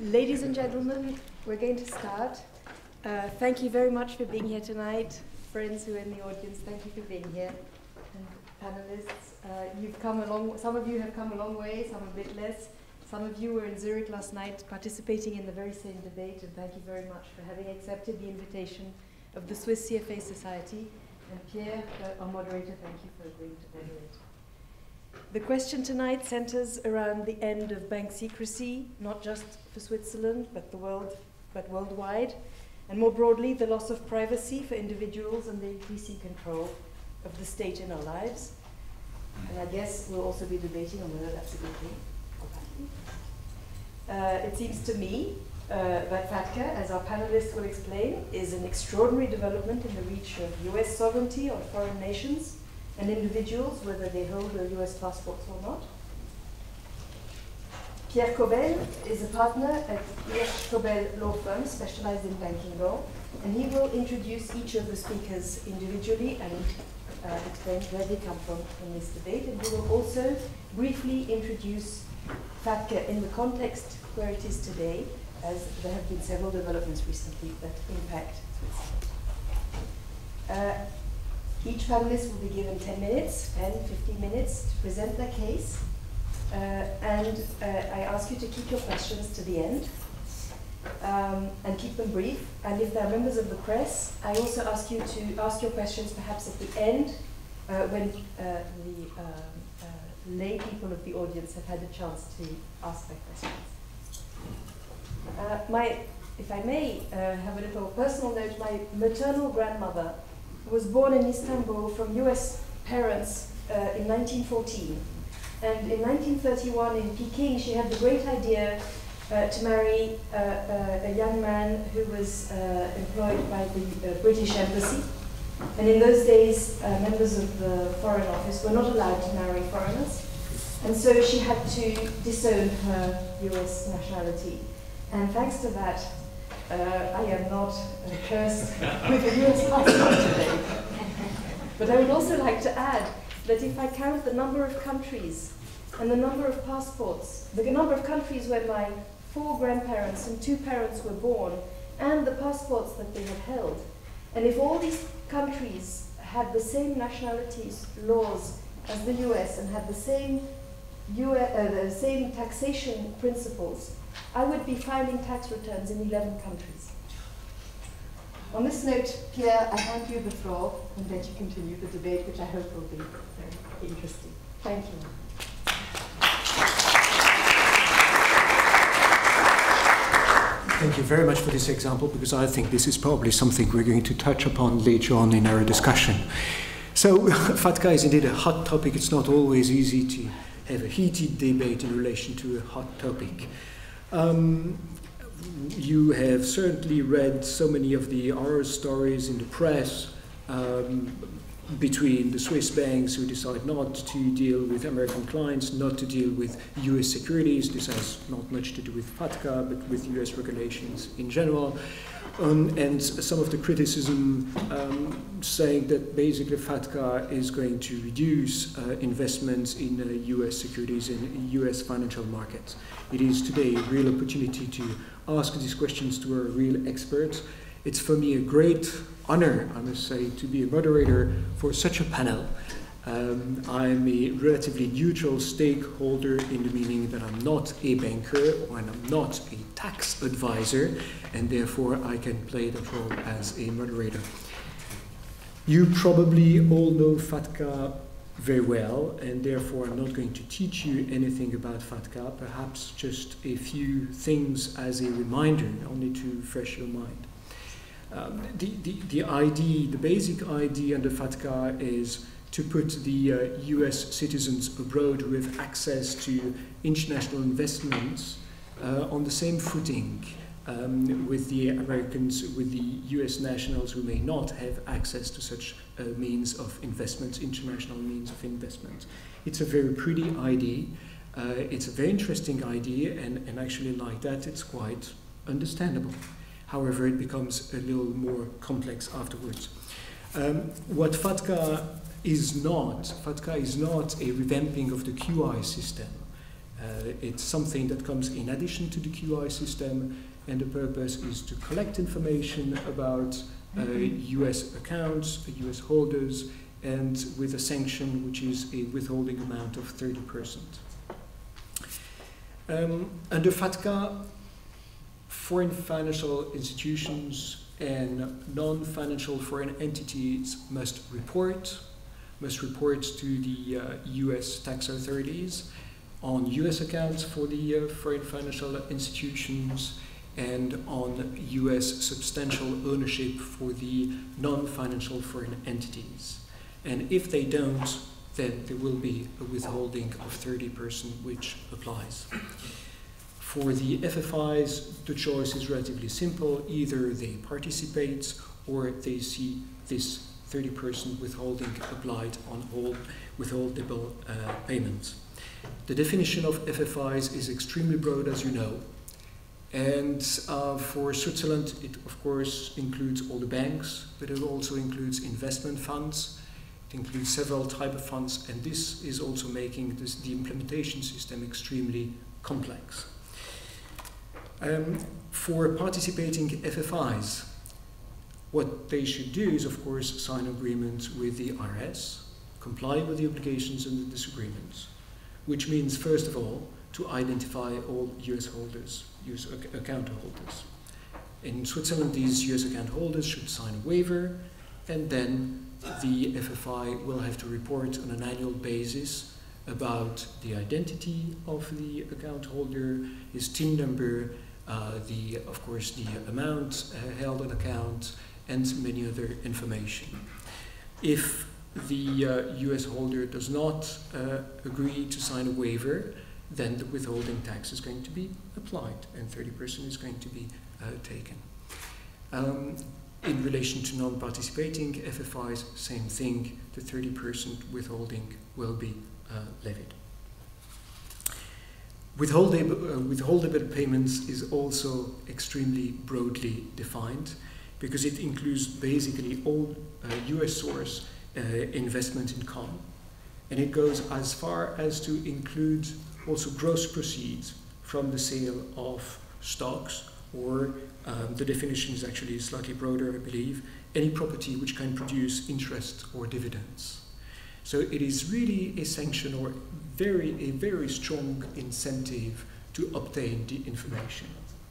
Ladies and gentlemen, we're going to start. Thank you very much for being here tonight. Friends who are in the audience, thank you for being here. And panelists, you've come along, some of you have come a long way, some a bit less. Some of you were in Zurich last night participating in the very same debate, and thank you very much for having accepted the invitation of the Swiss CFA Society. And Pierre, our moderator, thank you for agreeing to moderate. The question tonight centers around the end of bank secrecy, not just for Switzerland, but the world, but worldwide, and more broadly, the loss of privacy for individuals and the increasing control of the state in our lives. And I guess we'll also be debating on whether that's a good thing or bad thing. It seems to me that FATCA, as our panelists will explain, is an extraordinary development in the reach of US sovereignty on foreign nations and individuals, whether they hold a US passport or not. Pierre Kobel is a partner at Hirsch Kobel law firm specialized in banking law, and he will introduce each of the speakers individually and explain where they come from in this debate, and he will also briefly introduce FATCA in the context where it is today, as there have been several developments recently that impact Switzerland. Each panelist will be given 10 minutes, 15 minutes to present their case. And I ask you to keep your questions to the end and keep them brief. And if there are members of the press, I also ask you to ask your questions perhaps at the end when the lay people of the audience have had a chance to ask their questions. If I may have a little personal note, my maternal grandmother was born in Istanbul from US parents in 1914. And in 1931 in Peking, she had the great idea to marry a young man who was employed by the British Embassy. And in those days, members of the Foreign Office were not allowed to marry foreigners. And so she had to disown her US nationality. And thanks to that, I am not cursed with a US passport today. But I would also like to add that if I count the number of countries and the number of passports, the number of countries where my 4 grandparents and 2 parents were born, and the passports that they have held, and if all these countries had the same nationalities laws as the US and had the same taxation principles, I would be filing tax returns in 11 countries. On this note, Pierre, I hand you the floor and let you continue the debate, which I hope will be very interesting. Thank you. Thank you very much for this example, because I think this is probably something we're going to touch upon later on in our discussion. So, FATCA is indeed a hot topic. It's not always easy to have a heated debate in relation to a hot topic. You have certainly read so many of the horror stories in the press between the Swiss banks who decide not to deal with American clients, not to deal with US securities. This has not much to do with FATCA, but with US regulations in general. And some of the criticism saying that basically FATCA is going to reduce investments in US securities and US financial markets. It is today a real opportunity to ask these questions to our real experts. It's for me a great honor, I must say, to be a moderator for such a panel. I'm a relatively neutral stakeholder in the meaning that I'm not a banker and I'm not a tax advisor, and therefore I can play that role as a moderator. You probably all know FATCA very well, and therefore I'm not going to teach you anything about FATCA, perhaps just a few things as a reminder, only to refresh your mind. The basic idea under FATCA is to put the US citizens abroad who have access to international investments on the same footing with the Americans, with the US nationals who may not have access to such means of investment, international means of investment. It's a very pretty idea. It's a very interesting idea, and actually like that, it's quite understandable. However, it becomes a little more complex afterwards. What FATCA is not a revamping of the QI system. It's something that comes in addition to the QI system, and the purpose is to collect information about US accounts, US holders, and with a sanction which is a withholding amount of 30%. Under FATCA, foreign financial institutions and non-financial foreign entities must report to the US tax authorities on US accounts for the foreign financial institutions and on US substantial ownership for the non-financial foreign entities. And if they don't, then there will be a withholding of 30% which applies. For the FFIs, the choice is relatively simple. Either they participate or they see this 30% withholding applied on all withholdable payments. The definition of FFIs is extremely broad, as you know. And for Switzerland, it of course includes all the banks, but it also includes investment funds. It includes several types of funds, and this is also making the implementation system extremely complex. For participating FFIs, what they should do is, of course, sign agreements with the IRS, comply with the obligations and the disagreements, which means, first of all, to identify all US holders, US account holders. In Switzerland, these US account holders should sign a waiver, and then the FFI will have to report on an annual basis about the identity of the account holder, his TIN number, of course, the amount held on account, and many other information. If the US holder does not agree to sign a waiver, then the withholding tax is going to be applied and 30% is going to be taken. In relation to non-participating FFIs, same thing, the 30% withholding will be levied. Withholdable payments is also extremely broadly defined because it includes basically all US source investment income, and it goes as far as to include also gross proceeds from the sale of stocks, or the definition is actually slightly broader, I believe, any property which can produce interest or dividends. So it is really a sanction or a very strong incentive to obtain the information.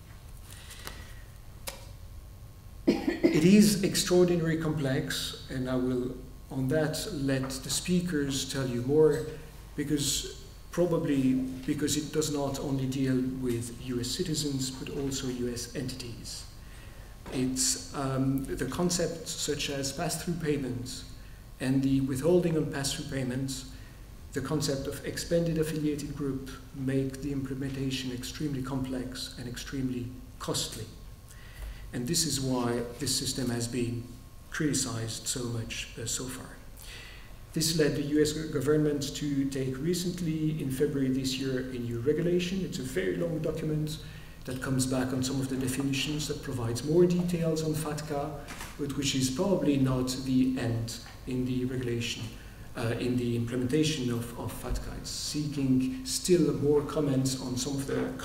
It is extraordinarily complex, and I will on that let the speakers tell you more, probably because it does not only deal with US citizens but also US entities. It's the concepts such as pass-through payments and the withholding on pass-through payments, the concept of expanded affiliated group, make the implementation extremely complex and extremely costly. And this is why this system has been criticized so much so far. This led the US government to take recently, in February this year, a new regulation. It's a very long document that comes back on some of the definitions, that provides more details on FATCA, but which is probably not the end in the regulation, in the implementation of FATCA. It's seeking still more comments on some of the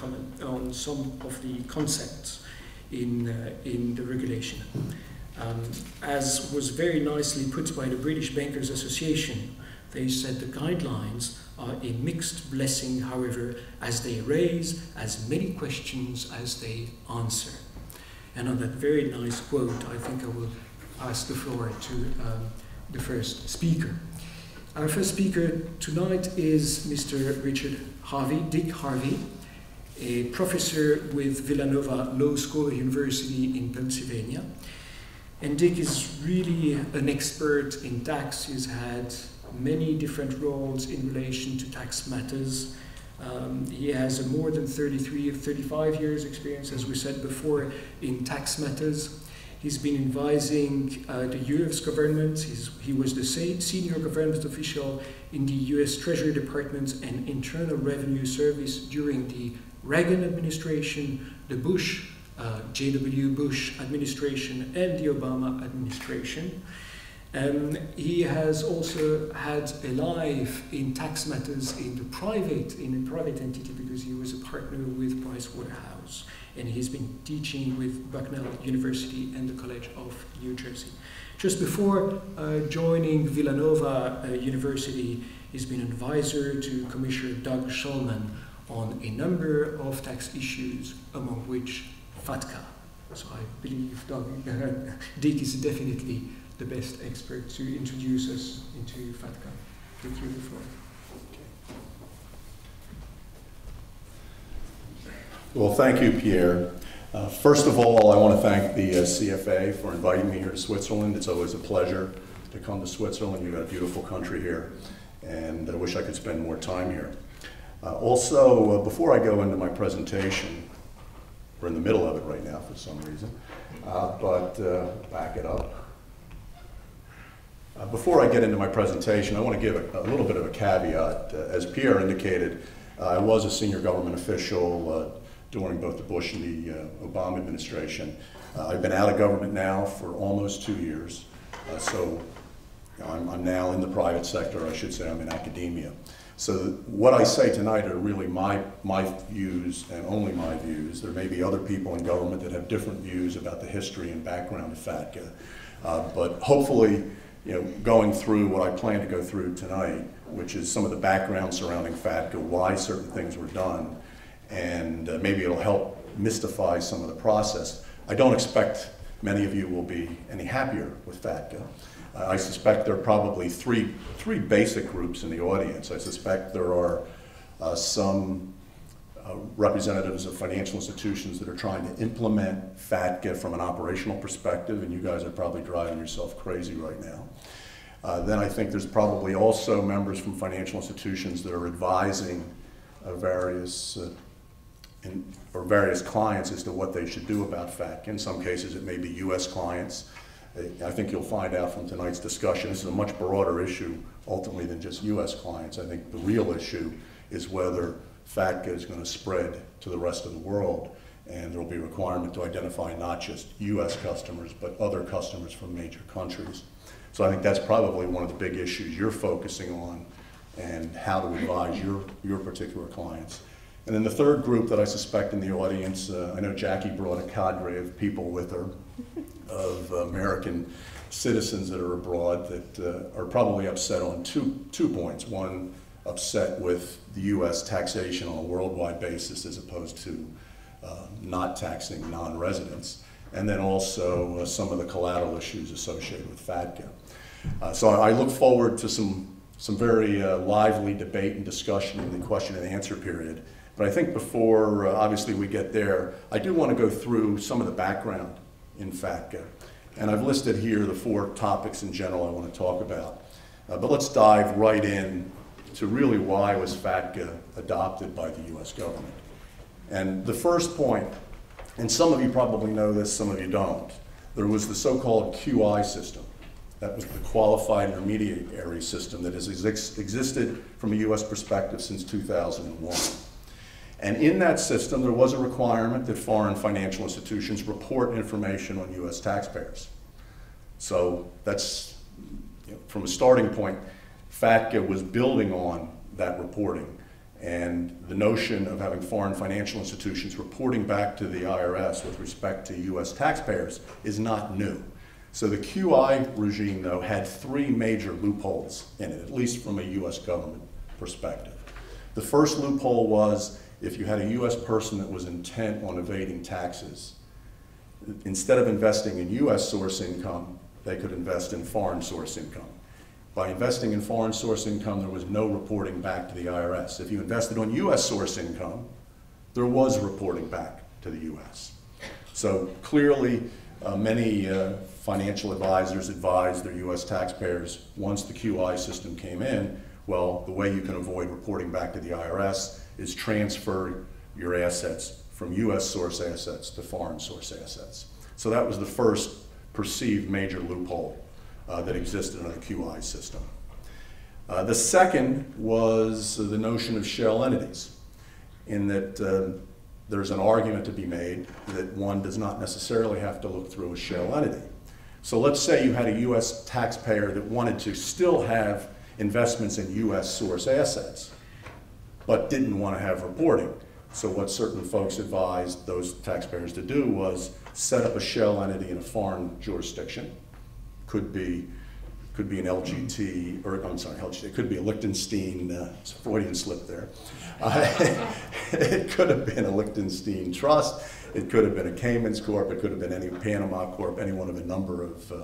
concepts in the regulation. As was very nicely put by the British Bankers Association, they said the guidelines are a mixed blessing, however, as they raise as many questions as they answer. And on that very nice quote, I think I will pass the floor to the first speaker. Our first speaker tonight is Mr. Dick Harvey, a professor with Villanova Law School University in Pennsylvania. And Dick is really an expert in tax. He's had many different roles in relation to tax matters. He has a more than 35 years experience, as we said before, in tax matters. He's been advising the US government. He was the senior government official in the US Treasury Department and Internal Revenue Service during the Reagan administration, the J.W. Bush administration, and the Obama administration. He has also had a life in tax matters in a private entity because he was a partner with Pricewaterhouse, and he's been teaching with Bucknell University and the College of New Jersey. Just before joining Villanova University, he's been an advisor to Commissioner Doug Shulman on a number of tax issues, among which FATCA. So I believe Dick is definitely the best expert to introduce us into FATCA. Give you the floor. Well, thank you, Pierre. First of all, I want to thank the CFA for inviting me here to Switzerland. It's always a pleasure to come to Switzerland. You've got a beautiful country here, and I wish I could spend more time here. Also, before I go into my presentation, we're in the middle of it right now for some reason, but back it up. Before I get into my presentation, I want to give a little bit of a caveat. As Pierre indicated, I was a senior government official during both the Bush and the Obama administration. I've been out of government now for almost 2 years, so I'm now in the private sector. I should say I'm in academia. So what I say tonight are really my views and only my views. There may be other people in government that have different views about the history and background of FATCA, but hopefully, going through what I plan to go through tonight, which is some of the background surrounding FATCA, why certain things were done, and maybe it'll help mystify some of the process. I don't expect many of you will be any happier with FATCA. I suspect there are probably three basic groups in the audience. I suspect there are some representatives of financial institutions that are trying to implement FATCA from an operational perspective, and you guys are probably driving yourself crazy right now. Then I think there's probably also members from financial institutions that are advising various clients as to what they should do about FATCA. In some cases, it may be U.S. clients. I think you'll find out from tonight's discussion, this is a much broader issue ultimately than just U.S. clients. I think the real issue is whether FATCA is going to spread to the rest of the world, and there will be a requirement to identify not just U.S. customers, but other customers from major countries. So I think that's probably one of the big issues you're focusing on, and how to advise your particular clients. And then the third group that I suspect in the audience, I know Jackie brought a cadre of people with her, of American citizens that are abroad that are probably upset on two points. One, upset with the U.S. taxation on a worldwide basis as opposed to not taxing non-residents, and then also some of the collateral issues associated with FATCA. So I look forward to some very lively debate and discussion in the question and answer period. But I think before, obviously, we get there, I do want to go through some of the background in FATCA. And I've listed here the 4 topics in general I want to talk about. But let's dive right in to really why was FATCA adopted by the U.S. government. And the first point, and some of you probably know this, some of you don't, there was the so-called QI system. That was the Qualified Intermediary System that has existed from a U.S. perspective since 2001. And in that system, there was a requirement that foreign financial institutions report information on U.S. taxpayers. So that's, from a starting point, FATCA was building on that reporting. And the notion of having foreign financial institutions reporting back to the IRS with respect to U.S. taxpayers is not new. So the QI regime, though, had 3 major loopholes in it, at least from a U.S. government perspective. The first loophole was if you had a U.S. person that was intent on evading taxes, instead of investing in U.S. source income, they could invest in foreign source income. By investing in foreign source income, there was no reporting back to the IRS. If you invested on U.S. source income, there was reporting back to the U.S. So clearly, many financial advisors advised their U.S. taxpayers, once the QI system came in, well, the way you can avoid reporting back to the IRS is transfer your assets from U.S. source assets to foreign source assets. So that was the first perceived major loophole that existed in the QI system. The second was the notion of shell entities, in that there's an argument to be made that one does not necessarily have to look through a shell entity. So let's say you had a U.S. taxpayer that wanted to still have investments in U.S. source assets, but didn't want to have reporting. So what certain folks advised those taxpayers to do was set up a shell entity in a foreign jurisdiction. Could be an LGT, or I'm sorry, LGT, it could be a Liechtenstein, it's a Freudian slip there. It could have been a Liechtenstein trust, it could have been a Cayman's Corp, it could have been any Panama Corp, any one of a number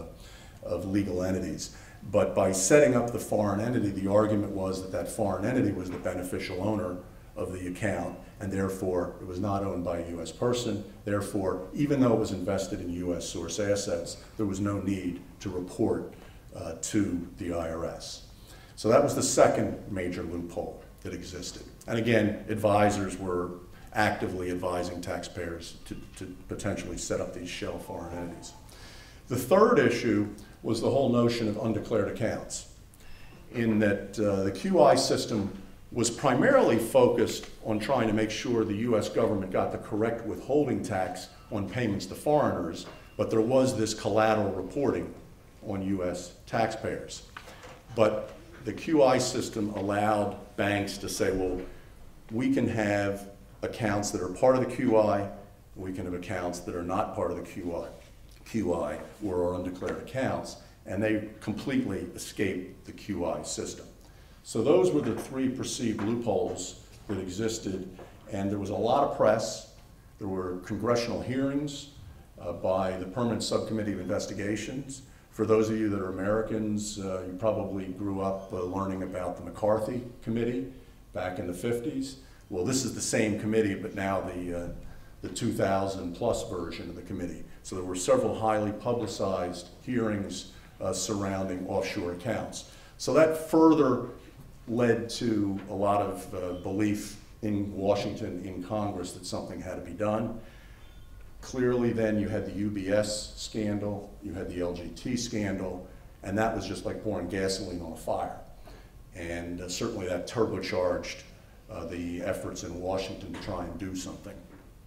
of legal entities. But by setting up the foreign entity, the argument was that that foreign entity was the beneficial owner of the account, and therefore it was not owned by a U.S. person. Therefore, even though it was invested in U.S. source assets, there was no need to report to the IRS. So that was the second major loophole that existed. And again, advisors were actively advising taxpayers to potentially set up these shell foreign entities. The third issue was the whole notion of undeclared accounts, in that the QI system was primarily focused on trying to make sure the U.S. government got the correct withholding tax on payments to foreigners, but there was this collateral reporting on U.S. taxpayers. But the QI system allowed banks to say, well, we can have accounts that are part of the QI, we can have accounts that are not part of the QI or are undeclared accounts, and they completely escaped the QI system. So those were the three perceived loopholes that existed, and there was a lot of press. There were congressional hearings by the Permanent Subcommittee of Investigations. For those of you that are Americans, you probably grew up learning about the McCarthy Committee back in the 50s. Well, this is the same committee, but now the 2000 plus version of the committee. So there were several highly publicized hearings surrounding offshore accounts. So that further led to a lot of belief in Washington, in Congress, that something had to be done. Clearly then you had the UBS scandal, you had the LGT scandal, and that was just like pouring gasoline on a fire. And certainly that turbocharged the efforts in Washington to try and do something.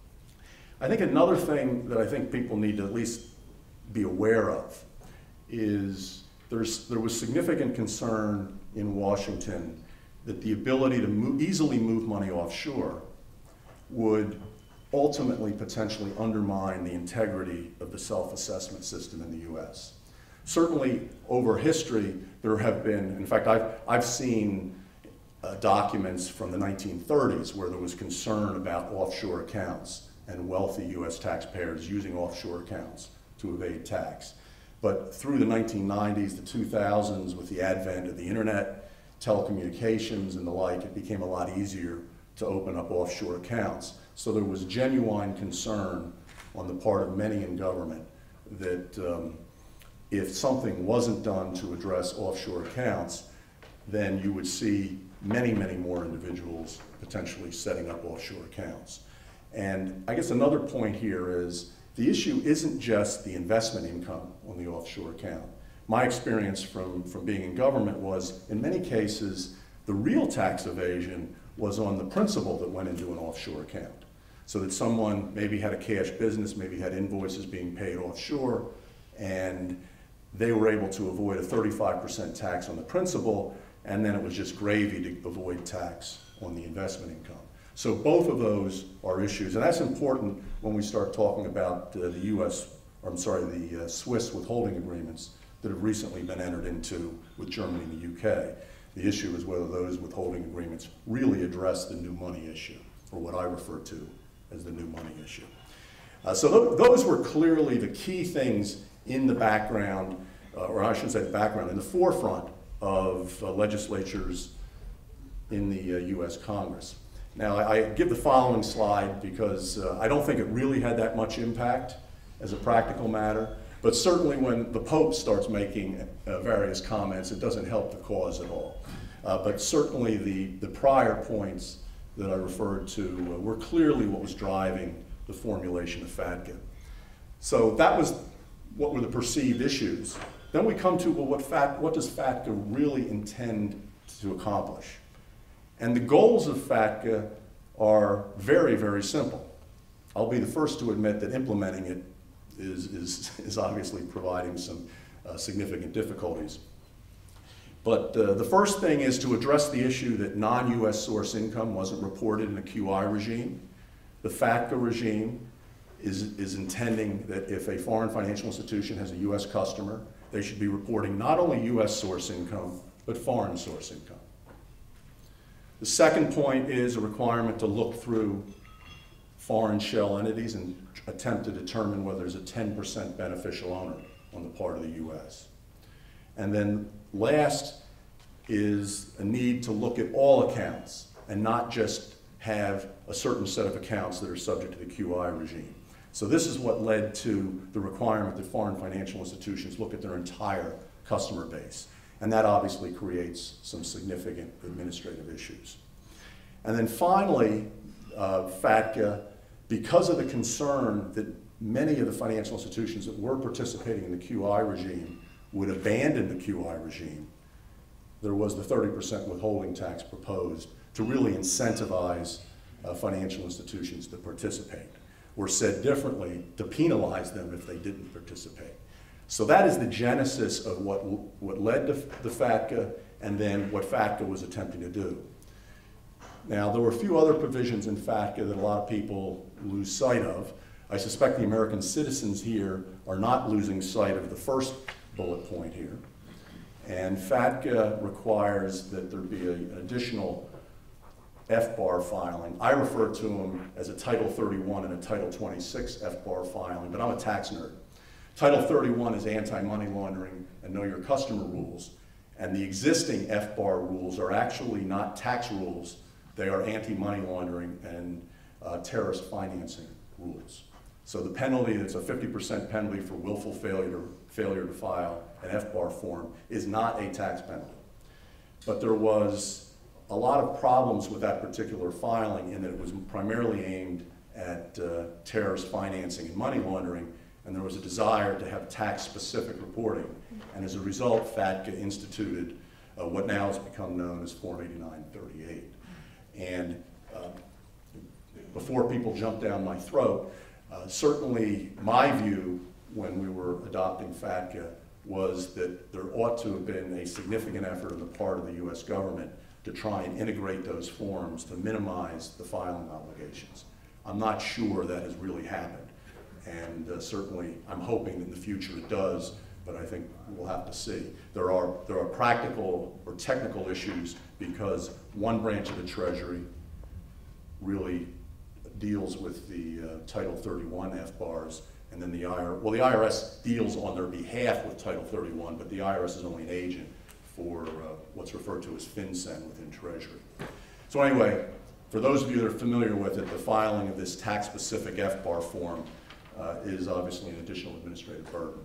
I think another thing that I think people need to at least be aware of is there was significant concern in Washington that the ability to easily move money offshore would ultimately potentially undermine the integrity of the self-assessment system in the U.S. Certainly over history there have been, in fact I've seen documents from the 1930s where there was concern about offshore accounts and wealthy U.S. taxpayers using offshore accounts to evade tax. But through the 1990s, the 2000s, with the advent of the internet, telecommunications and the like, it became a lot easier to open up offshore accounts. So there was genuine concern on the part of many in government that if something wasn't done to address offshore accounts, then you would see many, many more individuals potentially setting up offshore accounts. And I guess another point here is the issue isn't just the investment income on the offshore account. My experience from being in government was, in many cases, the real tax evasion was on the principal that went into an offshore account. So that someone maybe had a cash business, maybe had invoices being paid offshore, and they were able to avoid a 35% tax on the principal, and then it was just gravy to avoid tax on the investment income. So both of those are issues, and that's important when we start talking about the Swiss withholding agreements that have recently been entered into with Germany and the UK. The issue is whether those withholding agreements really address the new money issue, or what I refer to as the new money issue. So those were clearly the key things in the background, or I shouldn't say the background, in the forefront of legislatures in the US Congress. Now, I give the following slide because I don't think it really had that much impact as a practical matter, but certainly when the Pope starts making various comments, it doesn't help the cause at all. But certainly the prior points that I referred to were clearly what was driving the formulation of FATCA. So that was what were the perceived issues. Then we come to, well, what does FATCA really intend to accomplish? And the goals of FATCA are very, very simple. I'll be the first to admit that implementing it is obviously providing some significant difficulties. But the first thing is to address the issue that non-U.S. source income wasn't reported in the QI regime. The FATCA regime is intending that if a foreign financial institution has a U.S. customer, they should be reporting not only U.S. source income, but foreign source income. The second point is a requirement to look through foreign shell entities and attempt to determine whether there's a 10% beneficial owner on the part of the U.S. And then last is a need to look at all accounts and not just have a certain set of accounts that are subject to the QI regime. So this is what led to the requirement that foreign financial institutions look at their entire customer base. And that obviously creates some significant administrative issues. And then finally, FATCA, because of the concern that many of the financial institutions that were participating in the QI regime would abandon the QI regime, there was the 30% withholding tax proposed to really incentivize financial institutions to participate, or said differently, to penalize them if they didn't participate. So that is the genesis of what led to the FATCA and then what FATCA was attempting to do. Now, there were a few other provisions in FATCA that a lot of people lose sight of. I suspect the American citizens here are not losing sight of the first bullet point here. And FATCA requires that there be an additional FBAR filing. I refer to them as a Title 31 and a Title 26 FBAR filing, but I'm a tax nerd. Title 31 is anti-money laundering and know your customer rules. And the existing FBAR rules are actually not tax rules. They are anti-money laundering and terrorist financing rules. So the penalty, that's a 50% penalty for willful failure to file an FBAR form, is not a tax penalty. But there was a lot of problems with that particular filing in that it was primarily aimed at terrorist financing and money laundering, and there was a desire to have tax-specific reporting. And as a result, FATCA instituted what now has become known as Form 8938. And before people jump down my throat, certainly my view when we were adopting FATCA was that there ought to have been a significant effort on the part of the U.S. government to try and integrate those forms to minimize the filing obligations. I'm not sure that has really happened. And certainly I'm hoping in the future it does, but I think we'll have to see. There are practical or technical issues because one branch of the Treasury really deals with the Title 31 FBARs, and then the IRS deals on their behalf with Title 31, but the IRS is only an agent for what's referred to as FinCEN within Treasury. So anyway, for those of you that are familiar with it, the filing of this tax-specific FBAR form is obviously an additional administrative burden.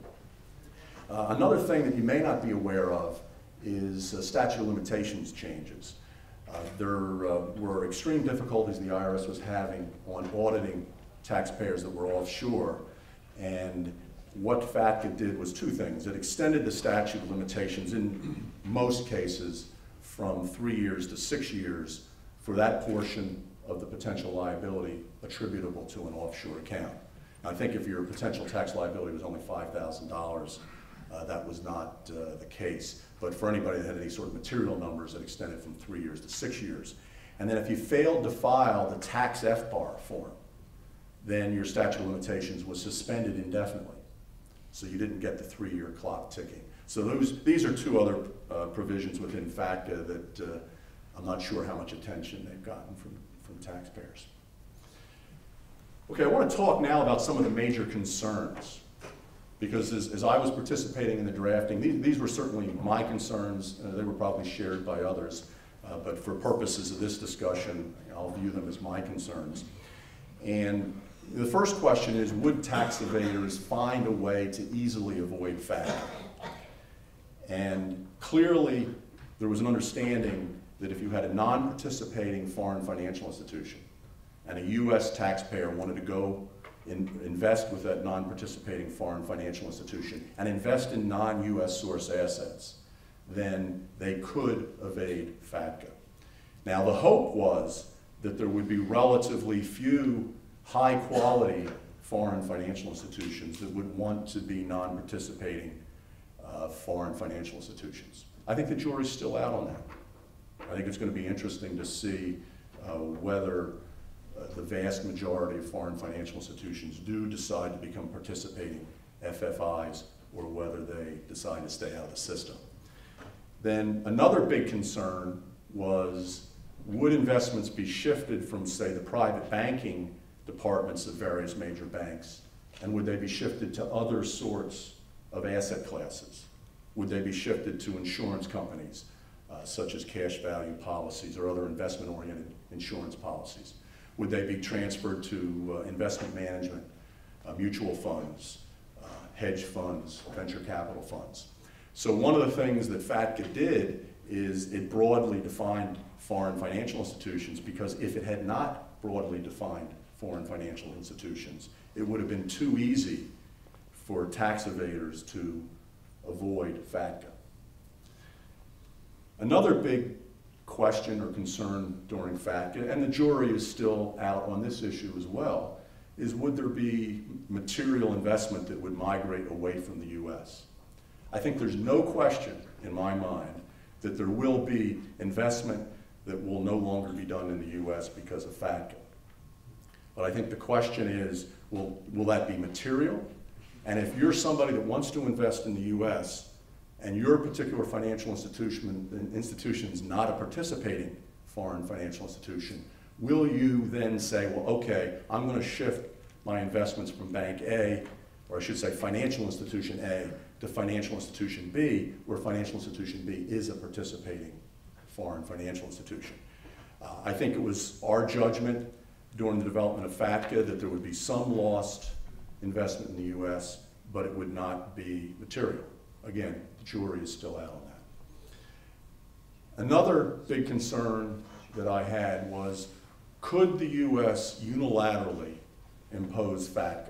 Another thing that you may not be aware of is statute of limitations changes. There were extreme difficulties the IRS was having on auditing taxpayers that were offshore, and what FATCA did was two things. It extended the statute of limitations in most cases from 3 years to 6 years for that portion of the potential liability attributable to an offshore account. Now, I think if your potential tax liability was only $5,000, that was not the case. But for anybody that had any sort of material numbers, it extended from 3 years to 6 years. And then if you failed to file the tax FBAR form, then your statute of limitations was suspended indefinitely. So you didn't get the 3-year clock ticking. So these are two other provisions within FATCA that I'm not sure how much attention they've gotten from taxpayers. Okay, I want to talk now about some of the major concerns. Because as I was participating in the drafting, these were certainly my concerns. They were probably shared by others. But for purposes of this discussion, I'll view them as my concerns. And the first question is, would tax evaders find a way to easily avoid FATCA? And clearly, there was an understanding that if you had a non-participating foreign financial institution and a U.S. taxpayer wanted to go invest with that non-participating foreign financial institution and invest in non-U.S. source assets, then they could evade FATCA. Now, the hope was that there would be relatively few high-quality foreign financial institutions that would want to be non-participating foreign financial institutions. I think the jury's still out on that. I think it's going to be interesting to see whether the vast majority of foreign financial institutions do decide to become participating FFIs or whether they decide to stay out of the system. Then another big concern was, would investments be shifted from, say, the private banking departments of various major banks, and would they be shifted to other sorts of asset classes? Would they be shifted to insurance companies, such as cash value policies or other investment-oriented insurance policies? Would they be transferred to investment management, mutual funds, hedge funds, venture capital funds? So one of the things that FATCA did is it broadly defined foreign financial institutions, because if it had not broadly defined foreign financial institutions, it would have been too easy for tax evaders to avoid FATCA. Another big question or concern during FATCA, and the jury is still out on this issue as well, is would there be material investment that would migrate away from the U.S.? I think there's no question in my mind that there will be investment that will no longer be done in the U.S. because of FATCA. But I think the question is, will that be material? And if you're somebody that wants to invest in the U.S. and your particular financial institution is not a participating foreign financial institution, will you then say, well, okay, I'm going to shift my investments from bank A, or I should say financial institution A, to financial institution B, where financial institution B is a participating foreign financial institution? I think it was our judgment during the development of FATCA that there would be some lost investment in the U.S., but it would not be material. Again, the jury is still out on that. Another big concern that I had was, could the U.S. unilaterally impose FATCA?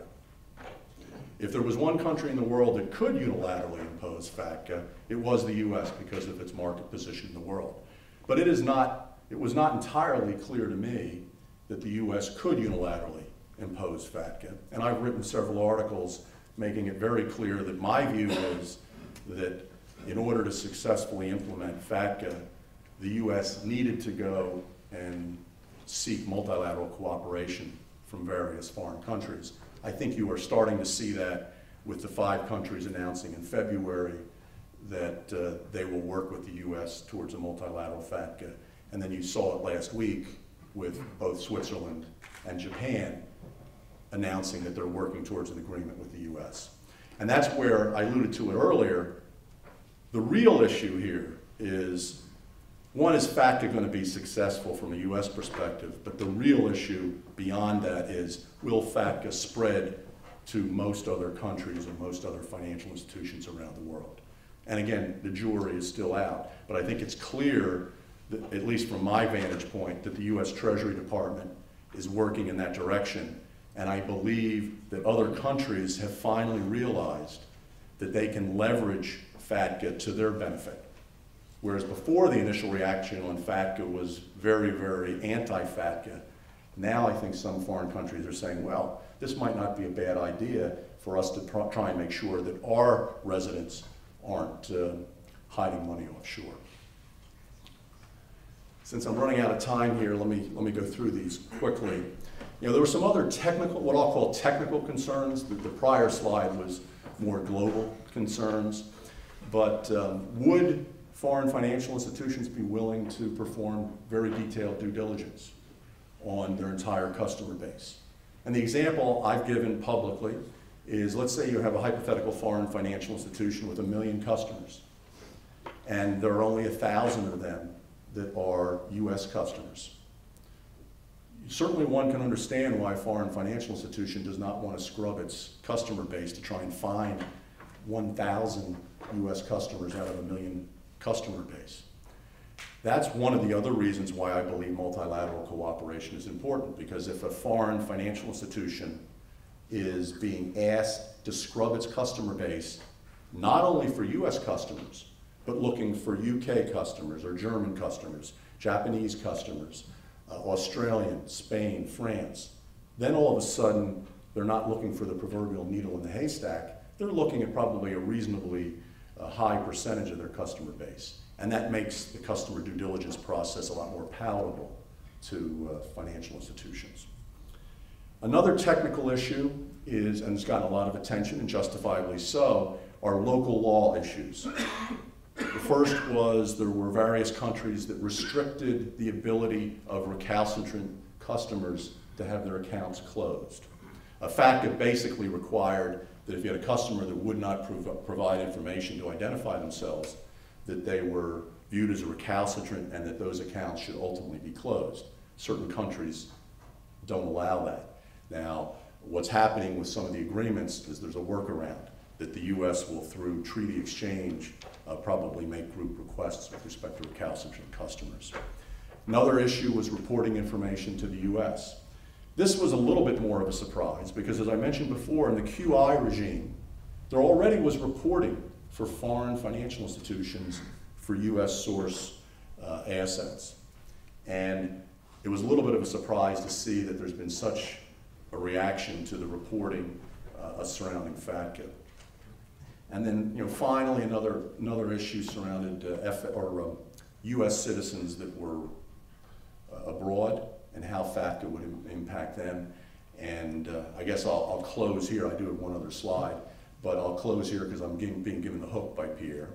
If there was one country in the world that could unilaterally impose FATCA, it was the U.S. because of its market position in the world. But it was not entirely clear to me that the U.S. could unilaterally impose FATCA. And I've written several articles making it very clear that my view is that in order to successfully implement FATCA, the U.S. needed to go and seek multilateral cooperation from various foreign countries. I think you are starting to see that with the 5 countries announcing in February that they will work with the U.S. towards a multilateral FATCA. And then you saw it last week with both Switzerland and Japan announcing that they're working towards an agreement with the U.S. And that's where I alluded to it earlier. The real issue here is, one, is FATCA going to be successful from a U.S. perspective? But the real issue beyond that is, will FATCA spread to most other countries and most other financial institutions around the world? And again, the jury is still out. But I think it's clear, that, at least from my vantage point, that the U.S. Treasury Department is working in that direction. And I believe that other countries have finally realized that they can leverage FATCA to their benefit. Whereas before, the initial reaction on FATCA was very, very anti-FATCA. Now I think some foreign countries are saying, well, this might not be a bad idea for us to try and make sure that our residents aren't hiding money offshore. Since I'm running out of time here, let me go through these quickly. You know, there were some other technical, what I'll call technical concerns. The prior slide was more global concerns. But would foreign financial institutions be willing to perform very detailed due diligence on their entire customer base? And the example I've given publicly is, let's say you have a hypothetical foreign financial institution with 1 million customers, and there are only 1,000 of them that are U.S. customers. Certainly one can understand why a foreign financial institution does not want to scrub its customer base to try and find 1,000 U.S. customers out of 1 million customer base. That's one of the other reasons why I believe multilateral cooperation is important, because if a foreign financial institution is being asked to scrub its customer base, not only for U.S. customers, but looking for UK customers or German customers, Japanese customers, Australian, Spain, France, then all of a sudden they're not looking for the proverbial needle in the haystack. They're looking at probably a reasonably high percentage of their customer base. And that makes the customer due diligence process a lot more palatable to financial institutions. Another technical issue is, and it's gotten a lot of attention, and justifiably so, are local law issues. The first was there were various countries that restricted the ability of recalcitrant customers to have their accounts closed. FATCA basically required that if you had a customer that would not provide information to identify themselves, that they were viewed as a recalcitrant and that those accounts should ultimately be closed. Certain countries don't allow that. Now, what's happening with some of the agreements is there's a workaround that the U.S. will, through treaty exchange, probably make group requests with respect to recalcitrant customers. Another issue was reporting information to the U.S. This was a little bit more of a surprise because, as I mentioned before, in the QI regime, there already was reporting for foreign financial institutions for U.S. source assets. And it was a little bit of a surprise to see that there's been such a reaction to the reporting surrounding FATCA. And then, finally, another issue surrounded U.S. citizens that were abroad and how FATCA would impact them. And I guess I'll close here. I do have one other slide, but I'll close here because I'm being given the hook by Pierre.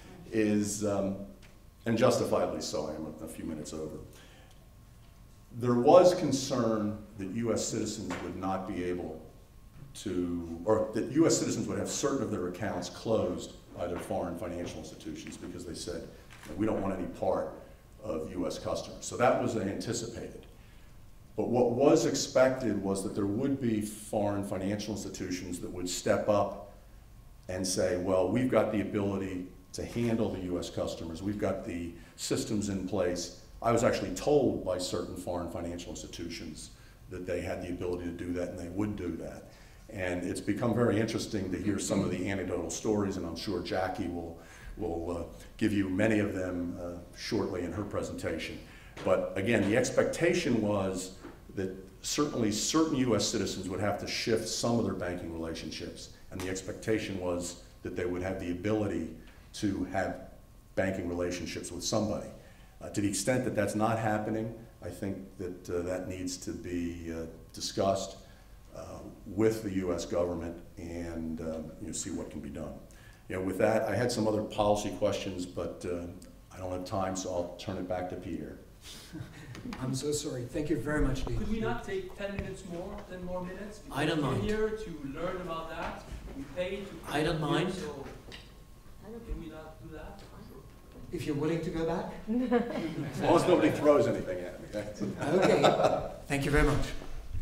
And justifiably so, I am a few minutes over. There was concern that U.S. citizens would not be able to, or that U.S. citizens would have certain of their accounts closed by their foreign financial institutions because they said, we don't want any part of U.S. customers. So that was anticipated. But what was expected was that there would be foreign financial institutions that would step up and say, well, we've got the ability to handle the U.S. customers. We've got the systems in place. I was actually told by certain foreign financial institutions that they had the ability to do that and they would do that. And it's become very interesting to hear some of the anecdotal stories, and I'm sure Jackie will give you many of them shortly in her presentation. But again, the expectation was that certainly certain U.S. citizens would have to shift some of their banking relationships, and the expectation was that they would have the ability to have banking relationships with somebody. To the extent that that's not happening, I think that that needs to be discussed with the U.S. government and see what can be done. With that, I had some other policy questions, but I don't have time, so I'll turn it back to Pierre. I'm so sorry. Thank you very much, Lee. Could we not take 10 minutes more, 10 more minutes? Because I don't mind. We're here to learn about that. We pay to I don't mind. So can we not do that? If you're willing to go back. As long as nobody throws anything at me. Okay. Thank you very much.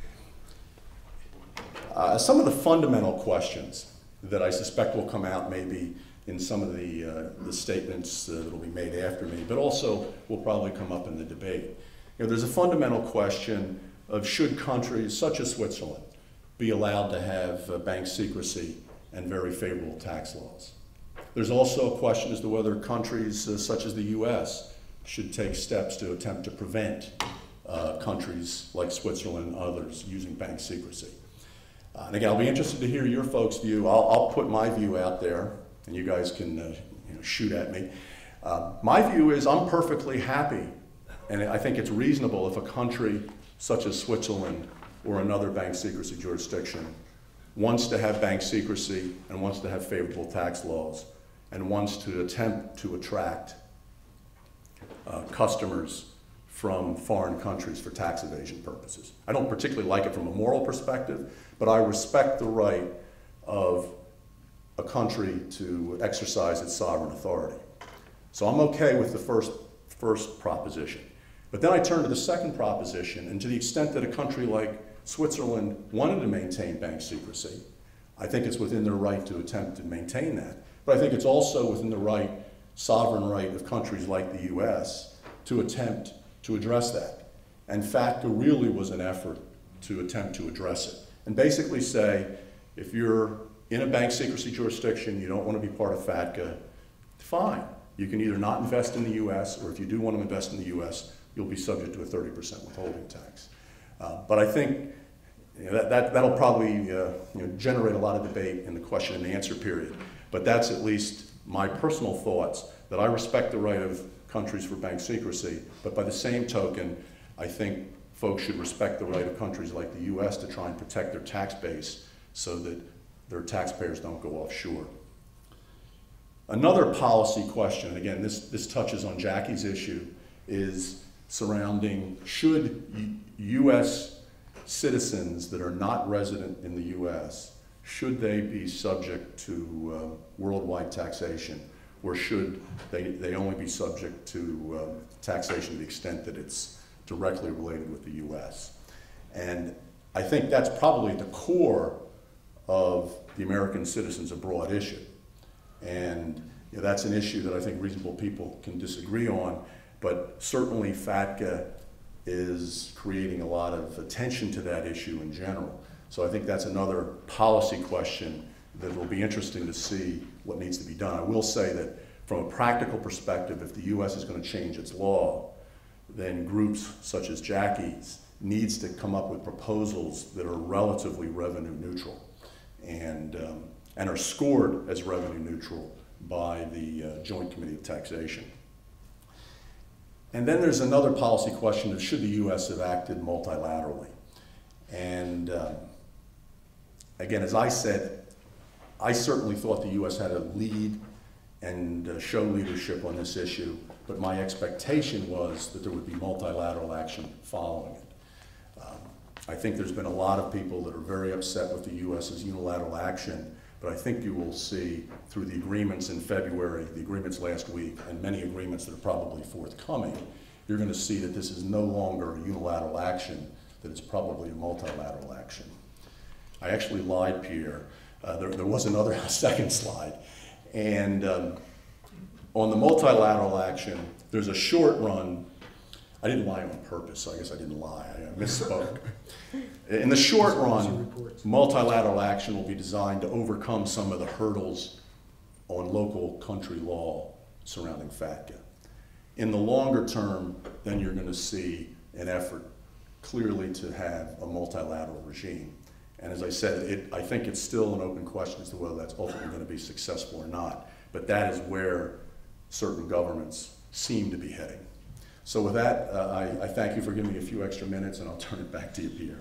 Some of the fundamental questions that I suspect will come out maybe in some of the statements that will be made after me, but also will probably come up in the debate. There's a fundamental question of should countries such as Switzerland be allowed to have bank secrecy and very favorable tax laws. There's also a question as to whether countries such as the U.S. should take steps to attempt to prevent countries like Switzerland and others using bank secrecy. And again, I'll be interested to hear your folks' view. I'll put my view out there, and you guys can shoot at me. My view is I'm perfectly happy, and I think it's reasonable if a country such as Switzerland or another bank secrecy jurisdiction wants to have bank secrecy and wants to have favorable tax laws and wants to attempt to attract customers from foreign countries for tax evasion purposes. I don't particularly like it from a moral perspective, but I respect the right of a country to exercise its sovereign authority. So I'm okay with the first proposition. But then I turn to the second proposition, and to the extent that a country like Switzerland wanted to maintain bank secrecy, I think it's within their right to attempt to maintain that. But I think it's also within the sovereign right of countries like the U.S. to attempt to address that. And FATCA really was an effort to attempt to address it. And basically say, if you're in a bank secrecy jurisdiction, you don't want to be part of FATCA, fine. You can either not invest in the U.S., or if you do want to invest in the U.S., you'll be subject to a 30% withholding tax. But I think that'll probably generate a lot of debate in the question and answer period. But that's at least my personal thoughts, that I respect the right of countries for bank secrecy, but by the same token, I think folks should respect the right of countries like the U.S. to try and protect their tax base so that their taxpayers don't go offshore. Another policy question, and again, this touches on Jackie's issue, is surrounding should U.S. citizens that are not resident in the U.S., should they be subject to worldwide taxation, or should they only be subject to taxation to the extent that it's directly related with the U.S.? And I think that's probably the core of the American citizens abroad issue. And that's an issue that I think reasonable people can disagree on, but certainly FATCA is creating a lot of attention to that issue in general. So I think that's another policy question that will be interesting to see what needs to be done. I will say that from a practical perspective, if the U.S. is going to change its law, then groups such as Jackie's needs to come up with proposals that are relatively revenue neutral and are scored as revenue neutral by the Joint Committee of Taxation. And then there's another policy question of should the U.S. have acted multilaterally? And again, as I said, I certainly thought the U.S. had to lead and show leadership on this issue, but my expectation was that there would be multilateral action following it. I think there's been a lot of people that are very upset with the U.S.'s unilateral action, but I think you will see through the agreements in February, the agreements last week, and many agreements that are probably forthcoming, you're going to see that this is no longer a unilateral action, that it's probably a multilateral action. I actually lied, Pierre. There was another second slide. And on the multilateral action, there's a short run. I didn't lie on purpose, so I guess I didn't lie. I misspoke. In the short run, multilateral action will be designed to overcome some of the hurdles on local country law surrounding FATCA. In the longer term, then you're going to see an effort clearly to have a multilateral regime. And as I said, I think it's still an open question as to whether that's ultimately going to be successful or not. But that is where certain governments seem to be heading. So with that, I thank you for giving me a few extra minutes, and I'll turn it back to you, Pierre.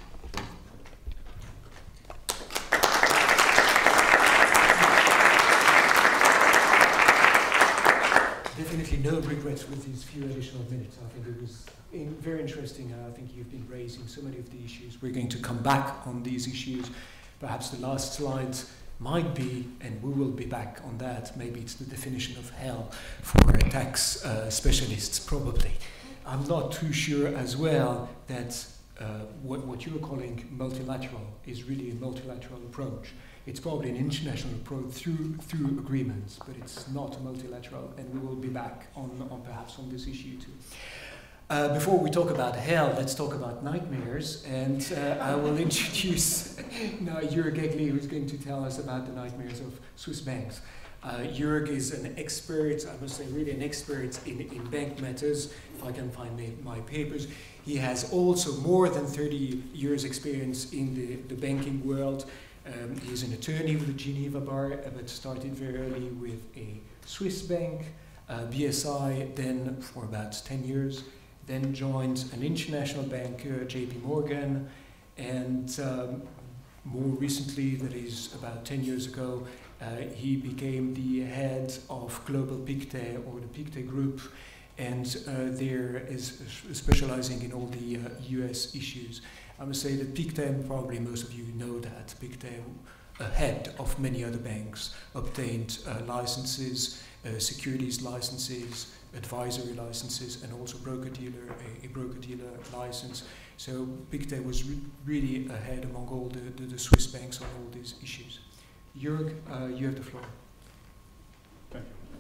Definitely no regrets with these few additional minutes. I think it was very interesting. I think you've been raising so many of the issues. We're going to come back on these issues. Perhaps the last slides might be, and we will be back on that, maybe it's the definition of hell for tax specialists, probably. I'm not too sure as well that what you're calling multilateral is really a multilateral approach. It's probably an international approach through agreements, but it's not a multilateral, and we will be back on perhaps on this issue too. Before we talk about hell, let's talk about nightmares, and I will introduce now Hirsch Kobel, who's going to tell us about the nightmares of Swiss banks. Hirsch is an expert, I must say really an expert in bank matters, if I can find my papers. He has also more than 30 years experience in the banking world. He's an attorney with the Geneva bar, but started very early with a Swiss bank, BSI, then for about 10 years. Then joined an international bank, JP Morgan, and more recently, that is about 10 years ago, he became the head of Global Pictet, or the Pictet Group, and there is specializing in all the US issues. I must say that Pictet, probably most of you know that, Pictet, ahead of many other banks, obtained licenses, securities licenses, advisory licenses, and also a broker-dealer license. So Pictet was really ahead among all the Swiss banks on all these issues. Jörg, you have the floor. Thank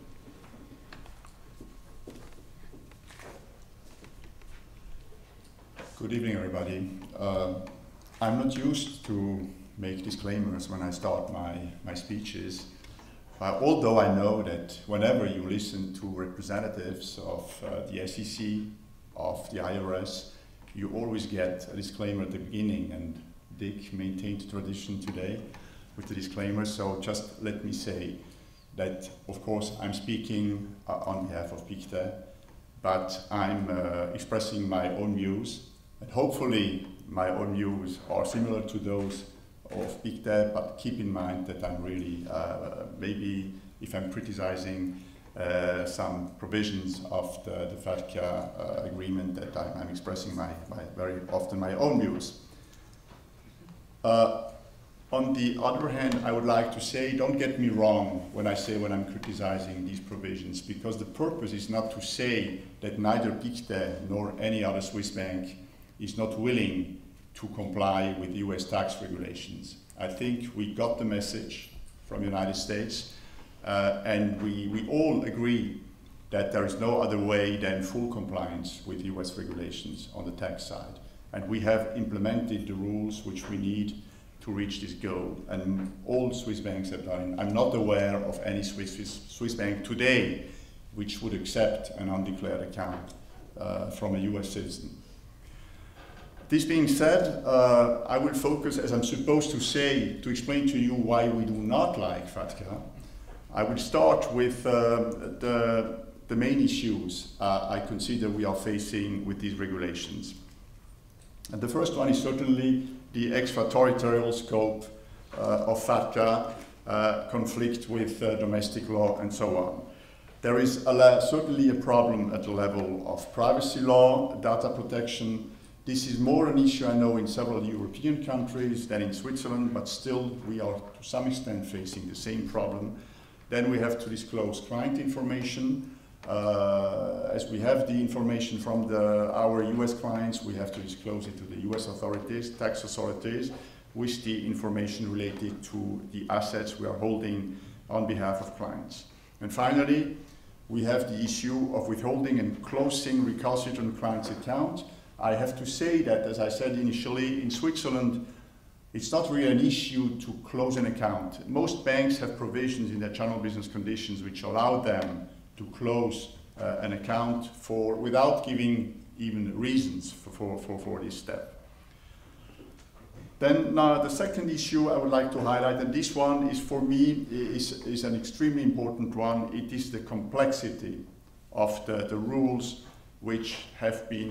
you. Good evening, everybody. I'm not used to make disclaimers when I start my speeches. Although I know that whenever you listen to representatives of the SEC, of the IRS, you always get a disclaimer at the beginning, and Dick maintained tradition today with the disclaimer. So just let me say that, of course, I'm speaking on behalf of PICTE, but I'm expressing my own views, and hopefully my own views are similar to those of PICTE, but keep in mind that I'm really, maybe if I'm criticizing some provisions of the FATCA agreement, that I'm expressing very often my own views. On the other hand, I would like to say, don't get me wrong when I'm criticizing these provisions, because the purpose is not to say that neither PICTE nor any other Swiss bank is not willing to comply with US tax regulations. I think we got the message from the United States, and we all agree that there is no other way than full compliance with US regulations on the tax side. And we have implemented the rules which we need to reach this goal, and all Swiss banks have done it. I'm not aware of any Swiss bank today which would accept an undeclared account from a US citizen. This being said, I will focus, as I'm supposed to say, to explain to you why we do not like FATCA. I will start with the main issues I consider we are facing with these regulations. And the first one is certainly the extraterritorial scope of FATCA, conflict with domestic law, and so on. There is certainly a problem at the level of privacy law, data protection. This is more an issue, I know, in several European countries than in Switzerland, but still we are to some extent facing the same problem. Then we have to disclose client information. As we have the information from our US clients, we have to disclose it to the US authorities, tax authorities, with the information related to the assets we are holding on behalf of clients. And finally, we have the issue of withholding and closing recalcitrant clients' account. I have to say that, as I said initially, in Switzerland, it's not really an issue to close an account. Most banks have provisions in their general business conditions which allow them to close an account without giving even reasons for this step. Then now the second issue I would like to highlight, and this one is for me is an extremely important one. It is the complexity of the rules which are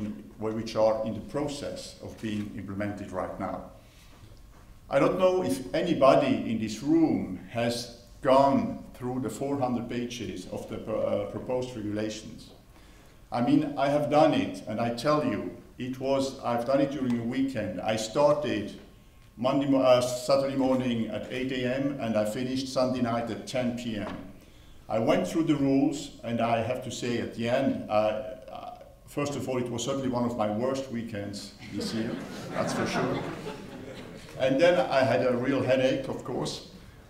in the process of being implemented right now. I don't know if anybody in this room has gone through the 400 pages of the proposed regulations. I mean, I have done it, and I tell you, I've done it during a weekend. I started Saturday morning at 8 a.m. and I finished Sunday night at 10 p.m. I went through the rules, and I have to say at the end, first of all, it was certainly one of my worst weekends this year, that's for sure. And then I had a real headache, of course.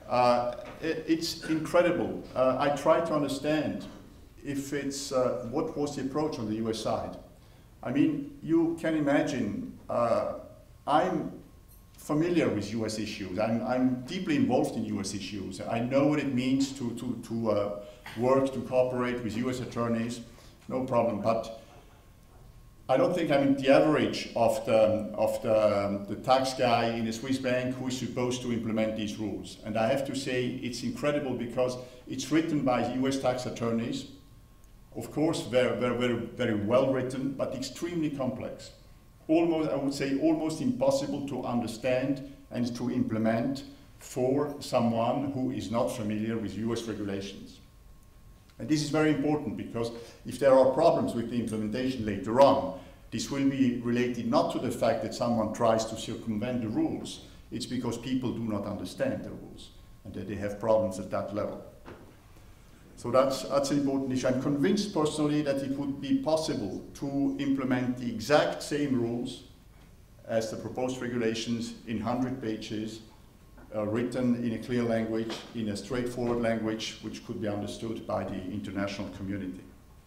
It's incredible. I try to understand if it's what was the approach on the US side. I mean, you can imagine, I'm familiar with US issues. I'm deeply involved in US issues. I know what it means to work, to cooperate with US attorneys, no problem. But I don't think I'm the average of the tax guy in a Swiss bank who is supposed to implement these rules. And I have to say it's incredible because it's written by US tax attorneys. Of course, very well written, but extremely complex. Almost, I would say, almost impossible to understand and to implement for someone who is not familiar with US regulations. And this is very important because if there are problems with the implementation later on, this will be related not to the fact that someone tries to circumvent the rules, it's because people do not understand the rules and that they have problems at that level. So that's an important issue. I'm convinced personally that it would be possible to implement the exact same rules as the proposed regulations in 100 pages, written in a clear language, in a straightforward language, which could be understood by the international community.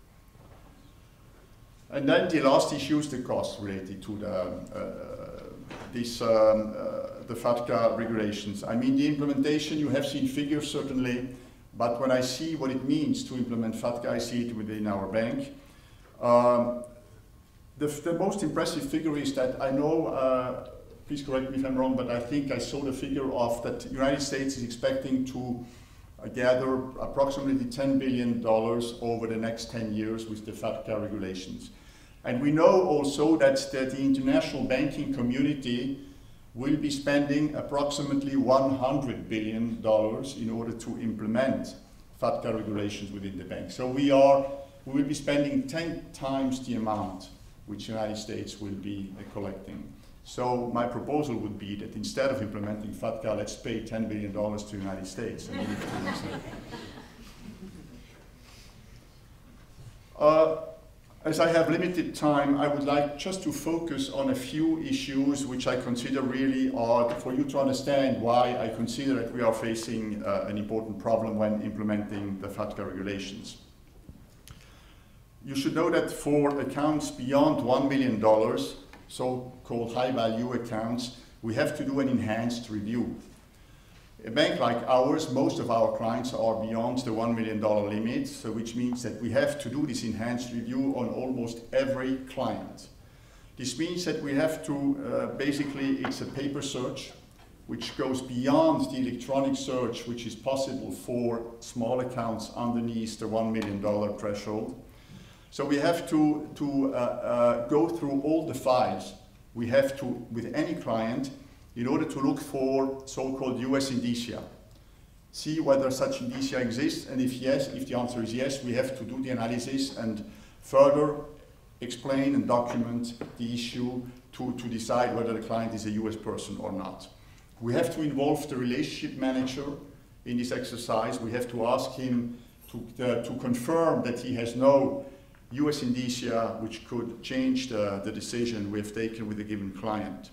And then the last issue is the cost related to the FATCA regulations. I mean, the implementation, you have seen figures certainly, but when I see what it means to implement FATCA, I see it within our bank. The most impressive figure is that I know please correct me if I'm wrong, but I think I saw the figure of that the United States is expecting to gather approximately $10 billion over the next 10 years with the FATCA regulations. And we know also that the international banking community will be spending approximately $100 billion in order to implement FATCA regulations within the bank. So we will be spending 10 times the amount which the United States will be collecting. So my proposal would be that instead of implementing FATCA, let's pay $10 billion to the United States. As I have limited time, I would like just to focus on a few issues which I consider really are for you to understand why I consider that we are facing an important problem when implementing the FATCA regulations. You should know that for accounts beyond $1 million, so-called high-value accounts, we have to do an enhanced review. A bank like ours, most of our clients are beyond the $1 million limit, so which means that we have to do this enhanced review on almost every client. This means that we have to, basically, it's a paper search, which goes beyond the electronic search, which is possible for small accounts underneath the $1 million threshold. So we have to go through all the files we have to, with any client, in order to look for so-called US indicia. See whether such indicia exist, and if yes, if the answer is yes, we have to do the analysis and further explain and document the issue to decide whether the client is a US person or not. We have to involve the relationship manager in this exercise. We have to ask him to confirm that he has no US indicia which could change the decision we have taken with a given client.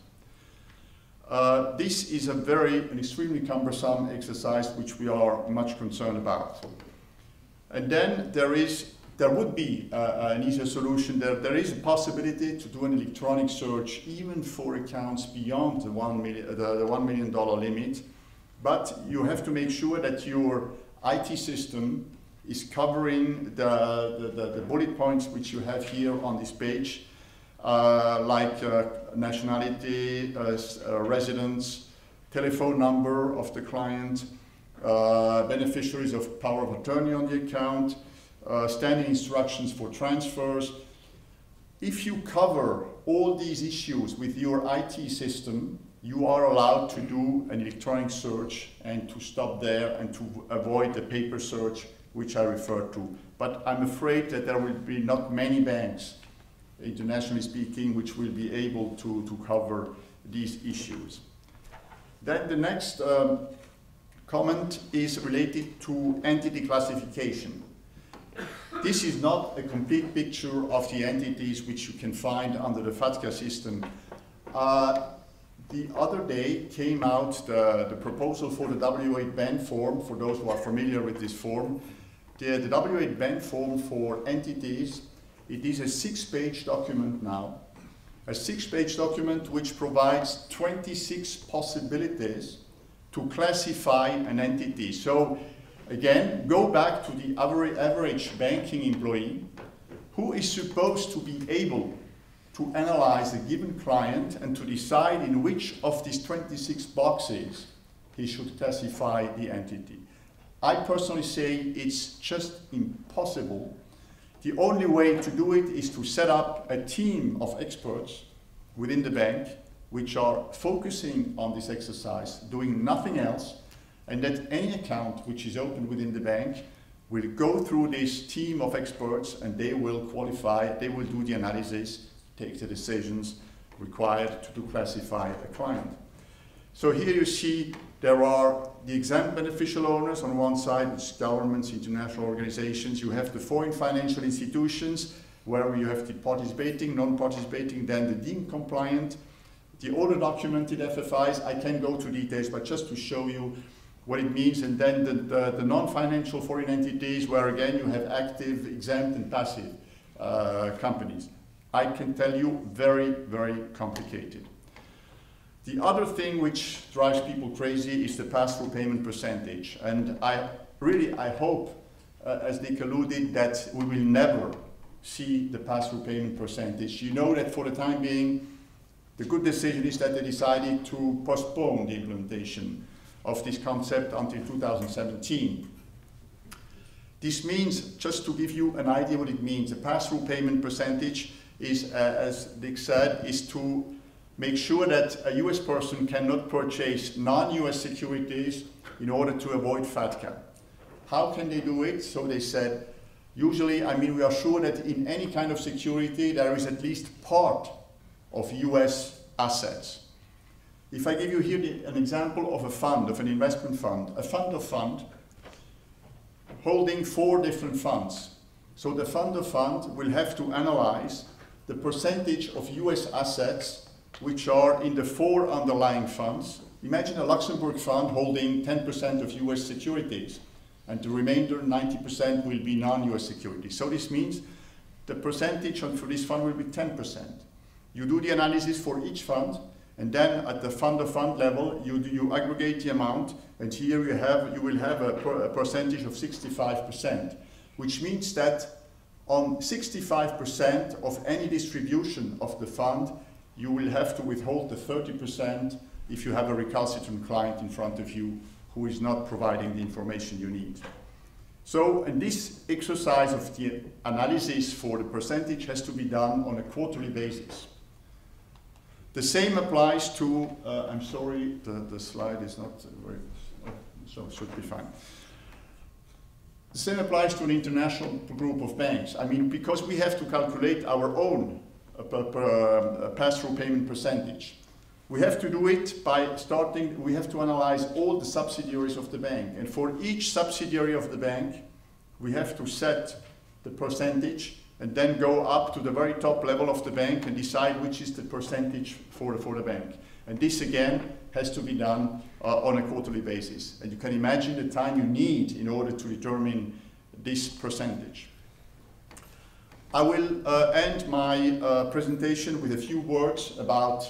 This is an extremely cumbersome exercise which we are much concerned about. And then there would be an easier solution. There is a possibility to do an electronic search even for accounts beyond the $1 million limit, but you have to make sure that your IT system is covering the bullet points which you have here on this page, like nationality, residence, telephone number of the client, beneficiaries of power of attorney on the account, standing instructions for transfers. If you cover all these issues with your IT system, you are allowed to do an electronic search and to stop there and to avoid the paper search which I referred to. But I'm afraid that there will be not many banks, internationally speaking, which will be able to cover these issues. Then the next comment is related to entity classification. This is not a complete picture of the entities which you can find under the FATCA system. The other day came out the proposal for the W8 band form, for those who are familiar with this form. The W8 band form for entities, it is a 6-page document now. A 6-page document which provides 26 possibilities to classify an entity. So again, go back to the average banking employee who is supposed to be able to analyze a given client and to decide in which of these 26 boxes he should classify the entity. I personally say it's just impossible. The only way to do it is to set up a team of experts within the bank which are focusing on this exercise, doing nothing else, and that any account which is opened within the bank will go through this team of experts and they will qualify, they will do the analysis, take the decisions required to classify a client. So here you see there are the exempt beneficial owners on one side, which is governments, international organizations. You have the foreign financial institutions, where you have the participating, non-participating, then the deemed compliant, the order documented FFIs. I can go to details, but just to show you what it means, and then the non-financial foreign entities, where again you have active, exempt, and passive companies. I can tell you, very, very complicated. The other thing which drives people crazy is the pass-through payment percentage. And I hope, as Nick alluded, that we will never see the pass-through payment percentage. You know that for the time being, The good decision is that they decided to postpone the implementation of this concept until 2017. This means, just to give you an idea what it means, a pass-through payment percentage is, as Dick said, is to make sure that a US person cannot purchase non-US securities in order to avoid FATCA. How can they do it? So they said, usually, we are sure that in any kind of security there is at least part of US assets. If I give you here an example of a fund, of an investment fund, a fund holding 4 different funds. So the fund of fund will have to analyze the percentage of US assets which are in the 4 underlying funds. Imagine a Luxembourg fund holding 10% of US securities, and the remainder, 90%, will be non-US securities. So this means the percentage for this fund will be 10%. You do the analysis for each fund, and then at the fund of fund level, you aggregate the amount, and here you will have a percentage of 65%, which means that on 65% of any distribution of the fund, you will have to withhold the 30% if you have a recalcitrant client in front of you who is not providing the information you need. So, and this exercise of the analysis for the percentage has to be done on a quarterly basis. The same applies to, I'm sorry, the slide is not very, so it should be fine. The same applies to an international group of banks. Because we have to calculate our own pass-through payment percentage. We have to do it by we have to analyze all the subsidiaries of the bank. And for each subsidiary of the bank, we have to set the percentage and then go up to the very top level of the bank and decide which is the percentage for the bank. And this again has to be done on a quarterly basis. And you can imagine the time you need in order to determine this percentage. I will end my presentation with a few words about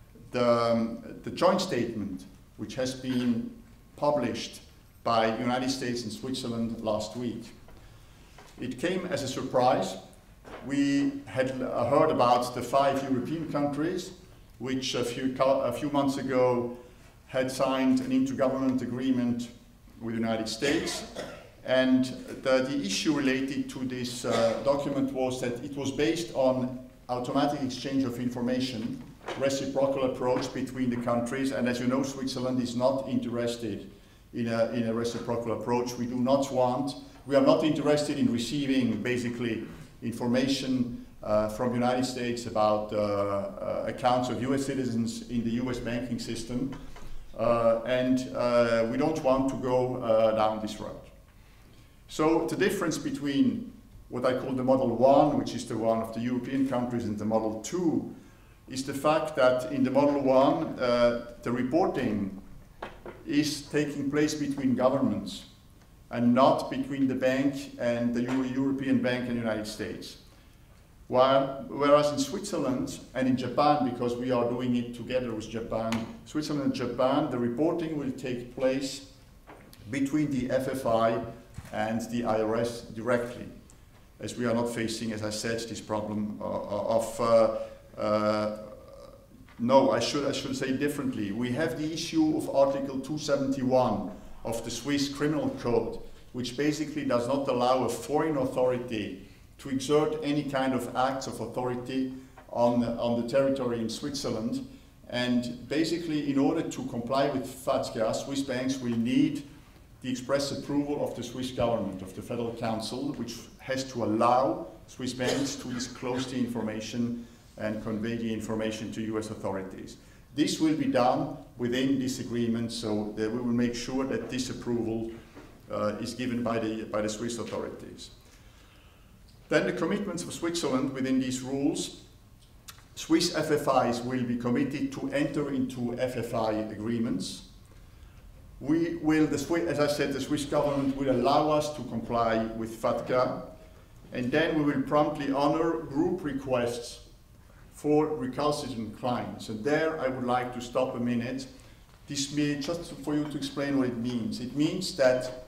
the joint statement which has been published by United States and Switzerland last week. It came as a surprise. We had heard about the 5 European countries which a few months ago had signed an intergovernment agreement with the United States. And the issue related to this document was that it was based on automatic exchange of information, reciprocal approach between the countries. And as you know, Switzerland is not interested in a reciprocal approach. We are not interested in receiving basically information from the United States about accounts of US citizens in the US banking system. And we don't want to go down this road. So the difference between what I call the Model 1, which is the one of the European countries, and the Model 2 is the fact that in the Model 1, the reporting is taking place between governments and not between the bank and the European Bank and the United States. Whereas in Switzerland and in Japan, because we are doing it together with Japan, Switzerland and Japan, the reporting will take place between the FFI and the IRS directly, as we are not facing, as I said, this problem no, I should say differently. We have the issue of Article 271 of the Swiss Criminal Code, which basically does not allow a foreign authority to exert any kind of acts of authority on the territory in Switzerland. And basically, in order to comply with FATCA, Swiss banks will need the express approval of the Swiss government, of the Federal Council, which has to allow Swiss banks to disclose the information and convey the information to US authorities. This will be done within this agreement, so that we will make sure that this approval is given by the Swiss authorities. Then the commitments of Switzerland within these rules. Swiss FFIs will be committed to enter into FFI agreements. We will, as I said, the Swiss government will allow us to comply with FATCA, and then we will promptly honor group requests for recalcitrant clients. And there I would like to stop a minute. This means, just for you to explain what it means. It means that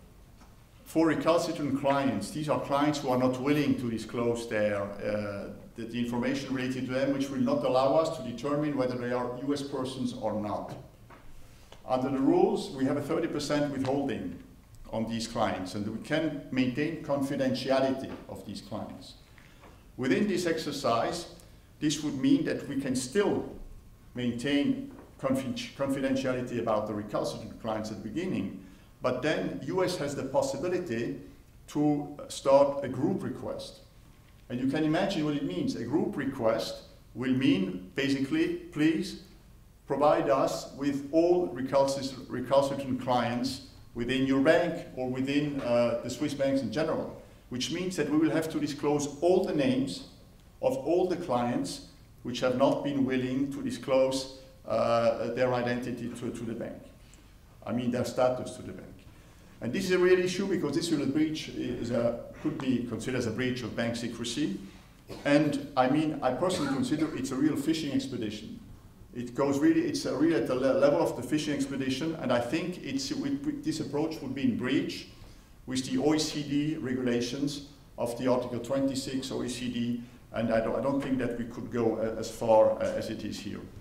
for recalcitrant clients, these are clients who are not willing to disclose their the information related to them, which will not allow us to determine whether they are US persons or not. Under the rules, we have a 30% withholding on these clients, and we can maintain confidentiality of these clients. Within this exercise, this would mean that we can still maintain confidentiality about the recalcitrant clients at the beginning, but then US has the possibility to start a group request. And you can imagine what it means. A group request will mean, basically, please provide us with all recalcitrant clients within your bank or within the Swiss banks in general, which means that we will have to disclose all the names of all the clients which have not been willing to disclose their identity to the bank. I mean, their status to the bank. And this is a real issue because this will could be considered as a breach of bank secrecy. And I mean, I personally consider it's a real fishing expedition. It goes really, it's really at the level of the fishing expedition, and I think this approach would be in breach with the OECD regulations of the Article 26 OECD, and I don't think that we could go as far as it is here.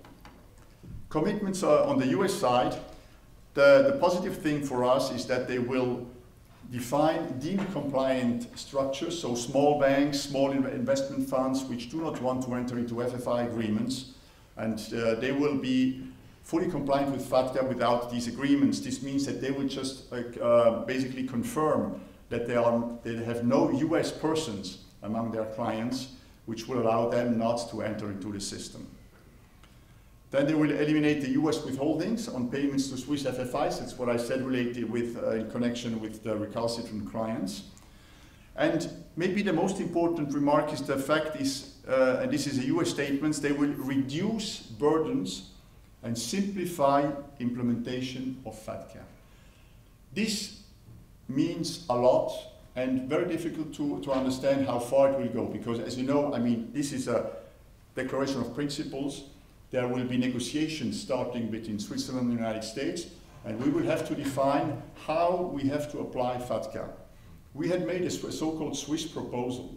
Commitments on the US side, the positive thing for us is that they will define deemed compliant structures, so small banks, small investment funds which do not want to enter into FFI agreements, and they will be fully compliant with FATCA without these agreements. This means that they will just basically confirm that they have no US persons among their clients, which will allow them not to enter into the system. Then they will eliminate the US withholdings on payments to Swiss FFIs. That's what I said related with, in connection with the recalcitrant clients. And maybe the most important remark is the fact is, and this is a US statement, they will reduce burdens and simplify implementation of FATCA. This means a lot and very difficult to understand how far it will go, because as you know, I mean, this is a declaration of principles. There will be negotiations starting between Switzerland and the United States, and we will have to define how we have to apply FATCA. We had made a so-called Swiss proposal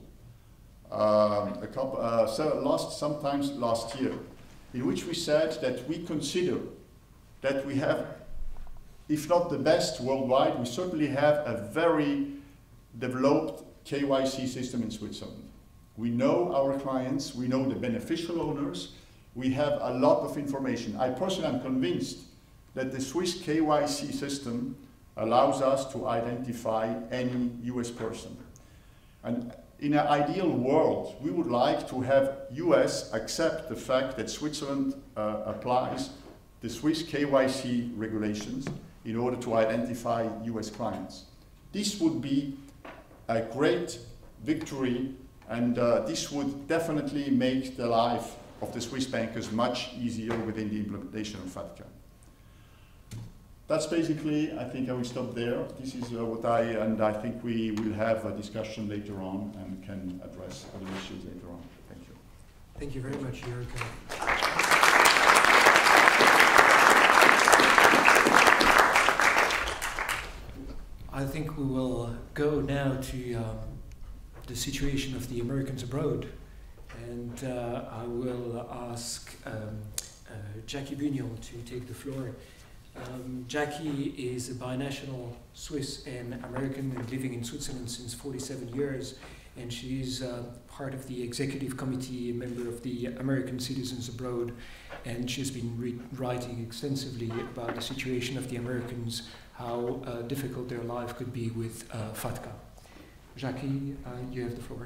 sometimes last year, in which we said that we consider that we have, if not the best worldwide, we certainly have a very developed KYC system in Switzerland. We know our clients, we know the beneficial owners, we have a lot of information. I personally am convinced that the Swiss KYC system allows us to identify any US person. And in an ideal world, we would like to have US accept the fact that Switzerland applies the Swiss KYC regulations in order to identify US clients. This would be a great victory, and this would definitely make the life of the Swiss bankers much easier within the implementation of FATCA. That's basically, I think I will stop there. This is and I think we will have a discussion later on and can address other issues later on. Thank you. Thank you very much, Jörg. I think we will go now to the situation of the Americans abroad. And I will ask Jackie Bugnion to take the floor. Jackie is a binational Swiss and American and living in Switzerland since 47 years. And she's part of the executive committee, a member of the American Citizens Abroad. And she's been writing extensively about the situation of the Americans, how difficult their life could be with FATCA. Jackie, you have the floor.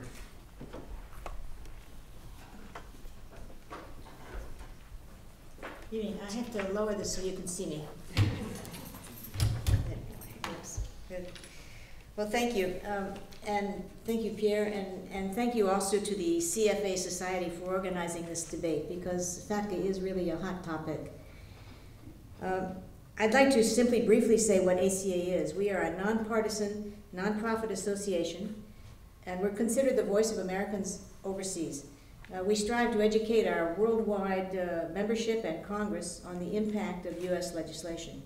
You mean I have to lower this so you can see me? Yes, good. Well, thank you. And thank you, Pierre, and thank you also to the CFA Society for organizing this debate, because FATCA is really a hot topic. I'd like to simply briefly say what ACA is. We are a nonpartisan, nonprofit association, and we're considered the voice of Americans overseas. We strive to educate our worldwide membership and Congress on the impact of U.S. legislation,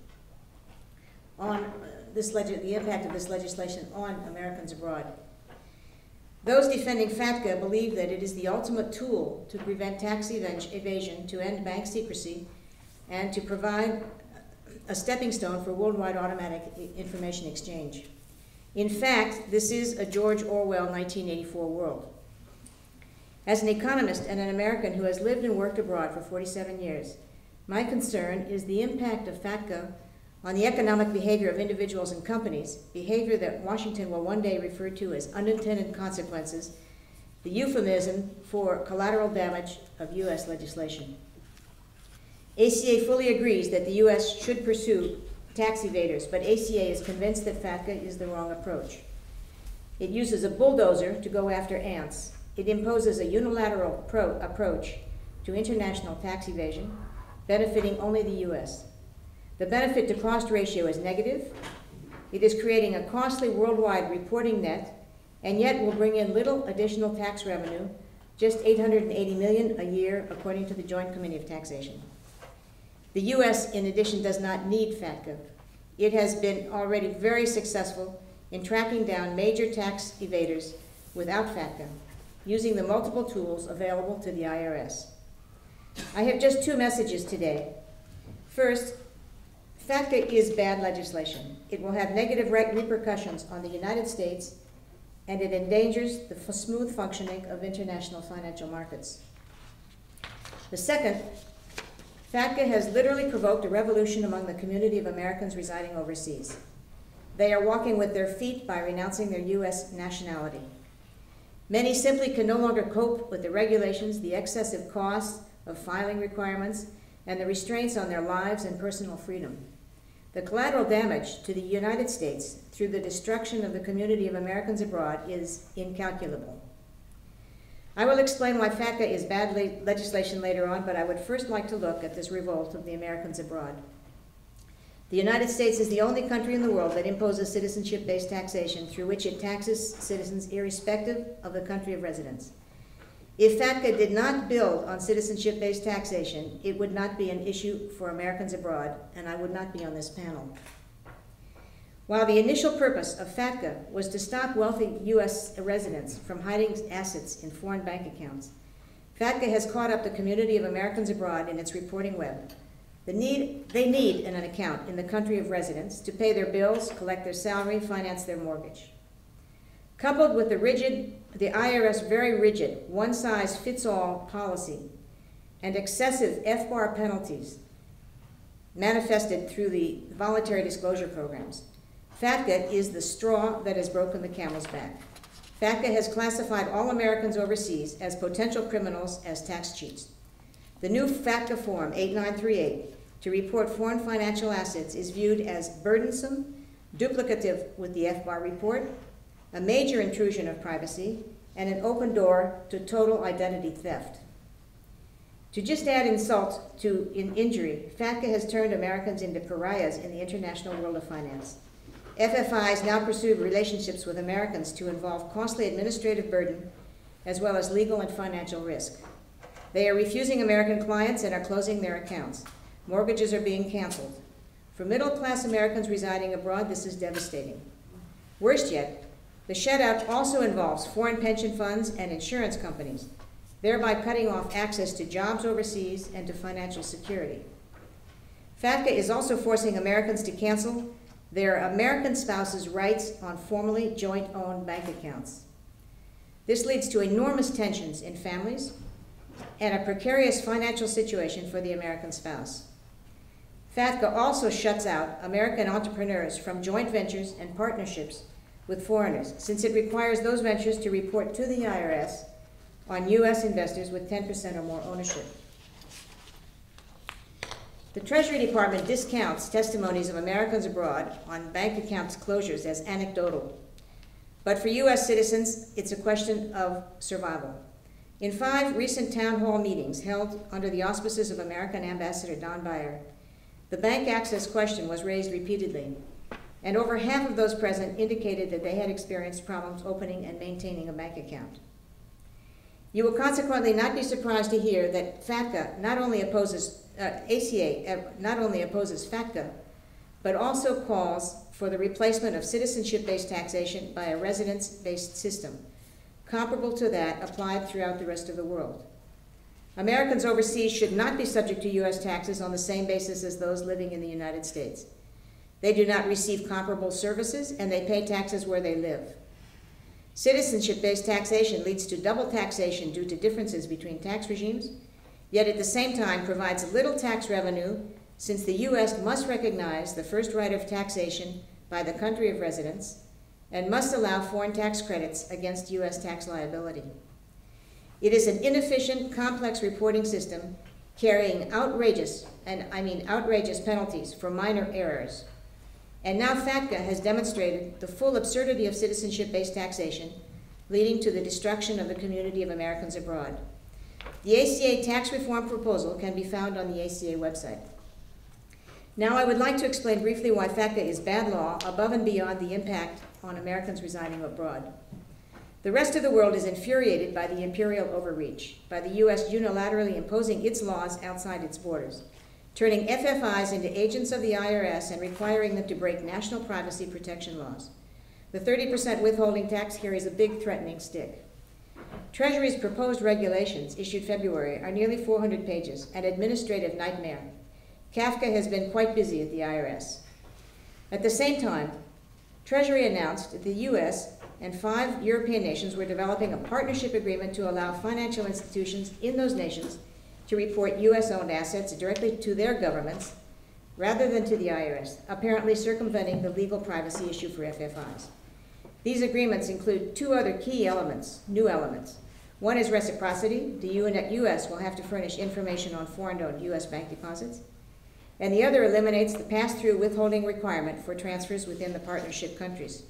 on the impact of this legislation on Americans abroad. Those defending FATCA believe that it is the ultimate tool to prevent tax evasion, to end bank secrecy, and to provide a stepping stone for worldwide automatic information exchange. In fact, this is a George Orwell 1984 world. As an economist and an American who has lived and worked abroad for 47 years, my concern is the impact of FATCA on the economic behavior of individuals and companies, behavior that Washington will one day refer to as unintended consequences, the euphemism for collateral damage of U.S. legislation. ACA fully agrees that the U.S. should pursue tax evaders, but ACA is convinced that FATCA is the wrong approach. It uses a bulldozer to go after ants. It imposes a unilateral approach to international tax evasion, benefiting only the U.S. The benefit to cost ratio is negative. It is creating a costly worldwide reporting net, and yet will bring in little additional tax revenue, just $880 million a year, according to the Joint Committee of Taxation. The U.S., in addition, does not need FATCA. It has been already very successful in tracking down major tax evaders without FATCA, using the multiple tools available to the IRS. I have just two messages today. First, FATCA is bad legislation. It will have negative repercussions on the United States, and it endangers the smooth functioning of international financial markets. The second, FATCA has literally provoked a revolution among the community of Americans residing overseas. They are walking with their feet by renouncing their U.S. nationality. Many simply can no longer cope with the regulations, the excessive costs of filing requirements, and the restraints on their lives and personal freedom. The collateral damage to the United States through the destruction of the community of Americans abroad is incalculable. I will explain why FATCA is bad legislation later on, but I would first like to look at this revolt of the Americans abroad. The United States is the only country in the world that imposes citizenship-based taxation through which it taxes citizens irrespective of the country of residence. If FATCA did not build on citizenship-based taxation, it would not be an issue for Americans abroad, and I would not be on this panel. While the initial purpose of FATCA was to stop wealthy U.S. residents from hiding assets in foreign bank accounts, FATCA has caught up the community of Americans abroad in its reporting web. They need an account in the country of residence to pay their bills, collect their salary, finance their mortgage. Coupled with the IRS very rigid, one-size-fits-all policy and excessive FBAR penalties manifested through the voluntary disclosure programs, FATCA is the straw that has broken the camel's back. FATCA has classified all Americans overseas as potential criminals as tax cheats. The new FATCA Form 8938 to report foreign financial assets is viewed as burdensome, duplicative with the FBAR report, a major intrusion of privacy, and an open door to total identity theft. To just add insult to injury, FATCA has turned Americans into pariahs in the international world of finance. FFIs now pursue relationships with Americans to involve costly administrative burden as well as legal and financial risk. They are refusing American clients and are closing their accounts. Mortgages are being canceled. For middle-class Americans residing abroad, this is devastating. Worse yet, the shutout also involves foreign pension funds and insurance companies, thereby cutting off access to jobs overseas and to financial security. FATCA is also forcing Americans to cancel their American spouses' rights on formerly joint-owned bank accounts. This leads to enormous tensions in families and a precarious financial situation for the American spouse. FATCA also shuts out American entrepreneurs from joint ventures and partnerships with foreigners, since it requires those ventures to report to the IRS on U.S. investors with 10% or more ownership. The Treasury Department discounts testimonies of Americans abroad on bank accounts closures as anecdotal. But for U.S. citizens, it's a question of survival. In 5 recent town hall meetings held under the auspices of American Ambassador Don Beyer, the bank access question was raised repeatedly, and over half of those present indicated that they had experienced problems opening and maintaining a bank account. You will consequently not be surprised to hear that FATCA not only opposes ACA not only opposes FATCA, but also calls for the replacement of citizenship-based taxation by a residence-based system, comparable to that applied throughout the rest of the world. Americans overseas should not be subject to U.S. taxes on the same basis as those living in the United States. They do not receive comparable services, and they pay taxes where they live. Citizenship-based taxation leads to double taxation due to differences between tax regimes, yet at the same time provides little tax revenue, since the U.S. must recognize the first right of taxation by the country of residence and must allow foreign tax credits against U.S. tax liability. It is an inefficient, complex reporting system carrying outrageous, and I mean outrageous, penalties for minor errors. And now FATCA has demonstrated the full absurdity of citizenship-based taxation, leading to the destruction of the community of Americans abroad. The ACA tax reform proposal can be found on the ACA website. Now I would like to explain briefly why FATCA is bad law above and beyond the impact on Americans residing abroad. The rest of the world is infuriated by the imperial overreach, by the U.S. unilaterally imposing its laws outside its borders, turning FFIs into agents of the IRS and requiring them to break national privacy protection laws. The 30% withholding tax carries a big threatening stick. Treasury's proposed regulations, issued February, are nearly 400 pages, an administrative nightmare. Kafka has been quite busy at the IRS. At the same time, Treasury announced that the U.S. and 5 European nations were developing a partnership agreement to allow financial institutions in those nations to report U.S.-owned assets directly to their governments rather than to the IRS, apparently circumventing the legal privacy issue for FFIs. These agreements include 2 other key elements, new elements. One is reciprocity. The U.S. will have to furnish information on foreign-owned U.S. bank deposits. And the other eliminates the pass-through withholding requirement for transfers within the partnership countries.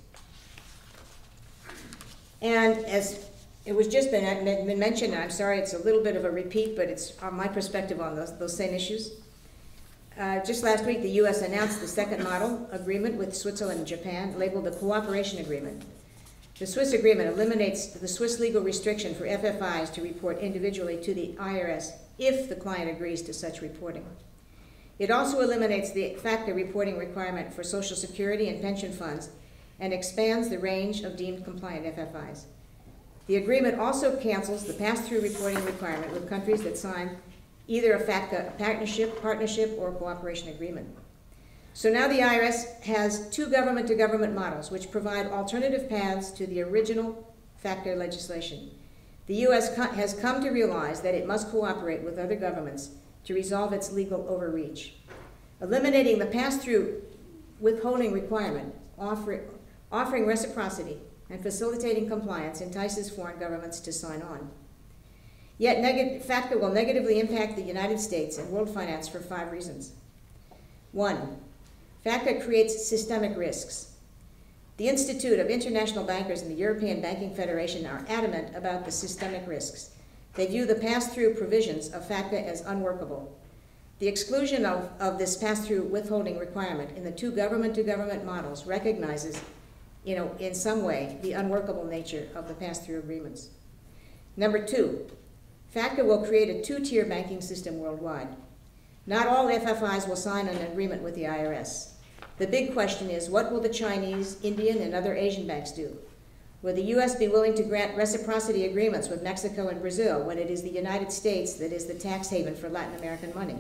And as it was just been mentioned, and I'm sorry it's a little bit of a repeat, but it's my perspective on those same issues. Just last week, the U.S. announced the second model agreement with Switzerland and Japan, labeled the Cooperation Agreement. The Swiss agreement eliminates the Swiss legal restriction for FFIs to report individually to the IRS if the client agrees to such reporting. It also eliminates the FATCA reporting requirement for Social Security and pension funds and expands the range of deemed compliant FFIs. The agreement also cancels the pass-through reporting requirement with countries that sign either a FATCA partnership, or cooperation agreement. So now the IRS has 2 government-to-government models which provide alternative paths to the original FATCA legislation. The U.S. has come to realize that it must cooperate with other governments to resolve its legal overreach. Eliminating the pass-through withholding requirement, offering reciprocity, and facilitating compliance entices foreign governments to sign on. Yet FATCA will negatively impact the United States and world finance for 5 reasons. 1, FATCA creates systemic risks. The Institute of International Bankers and the European Banking Federation are adamant about the systemic risks. They view the pass-through provisions of FATCA as unworkable. The exclusion of this pass-through withholding requirement in the 2 government-to-government models recognizes, in some way, the unworkable nature of the pass-through agreements. Number 2, FATCA will create a 2-tier banking system worldwide. Not all FFIs will sign an agreement with the IRS. The big question is, what will the Chinese, Indian, and other Asian banks do? Will the U.S. be willing to grant reciprocity agreements with Mexico and Brazil when it is the United States that is the tax haven for Latin American money?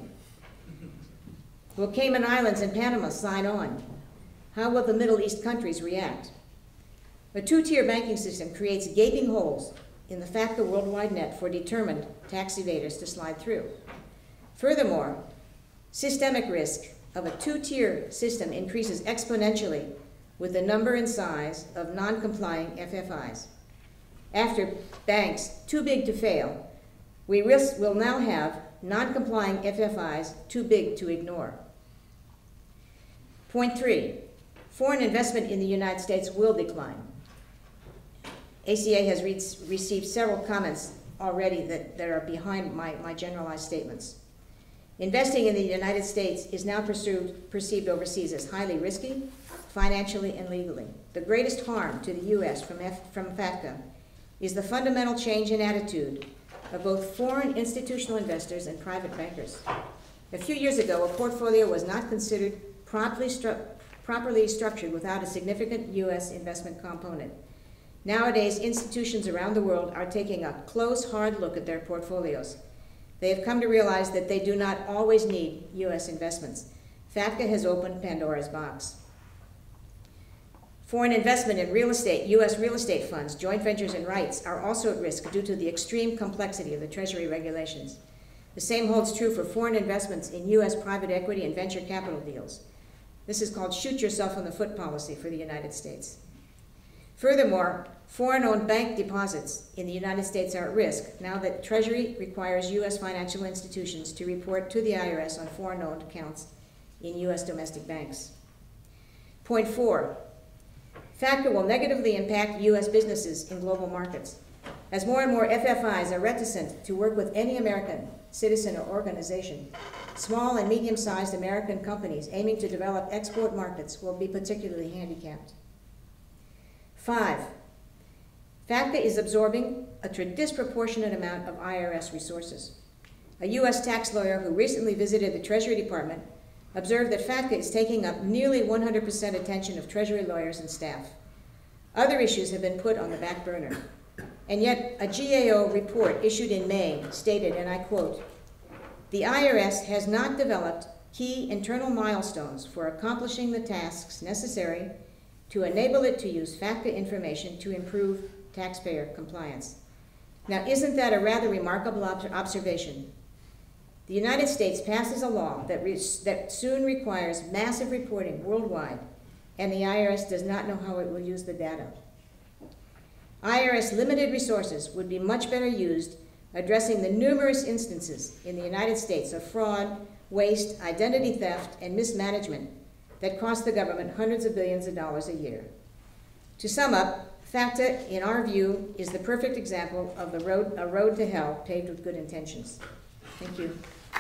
Will Cayman Islands and Panama sign on? How will the Middle East countries react? A 2-tier banking system creates gaping holes in the FATCA worldwide net for determined tax evaders to slide through. Furthermore, systemic risk of a 2-tier system increases exponentially with the number and size of non-complying FFIs. After banks too big to fail, we will now have non-complying FFIs too big to ignore. Point 3, foreign investment in the United States will decline. ACA has received several comments already that are behind my generalized statements. Investing in the United States is now perceived overseas as highly risky, financially and legally. The greatest harm to the U.S. from FATCA is the fundamental change in attitude of both foreign institutional investors and private bankers. A few years ago, a portfolio was not considered properly structured without a significant U.S. investment component. Nowadays, institutions around the world are taking a close, hard look at their portfolios. They have come to realize that they do not always need U.S. investments. FATCA has opened Pandora's box. Foreign investment in real estate, U.S. real estate funds, joint ventures, and rights are also at risk due to the extreme complexity of the Treasury regulations. The same holds true for foreign investments in U.S. private equity and venture capital deals. This is called shoot yourself in the foot policy for the United States. Furthermore, foreign-owned bank deposits in the United States are at risk now that Treasury requires U.S. financial institutions to report to the IRS on foreign-owned accounts in U.S. domestic banks. Point 4, FATCA will negatively impact U.S. businesses in global markets. As more and more FFIs are reticent to work with any American citizen or organization, small and medium-sized American companies aiming to develop export markets will be particularly handicapped. 5, FATCA is absorbing a disproportionate amount of IRS resources. A U.S. tax lawyer who recently visited the Treasury Department observed that FATCA is taking up nearly 100% attention of Treasury lawyers and staff. Other issues have been put on the back burner. And yet, a GAO report issued in May stated, and I quote, "The IRS has not developed key internal milestones for accomplishing the tasks necessary to enable it to use FATCA information to improve taxpayer compliance." Now, isn't that a rather remarkable observation? The United States passes a law that soon requires massive reporting worldwide, and the IRS does not know how it will use the data. IRS limited resources would be much better used addressing the numerous instances in the United States of fraud, waste, identity theft, and mismanagement that cost the government hundreds of billions of dollars a year. To sum up, FATCA, in our view, is the perfect example of a road to hell paved with good intentions. Thank you.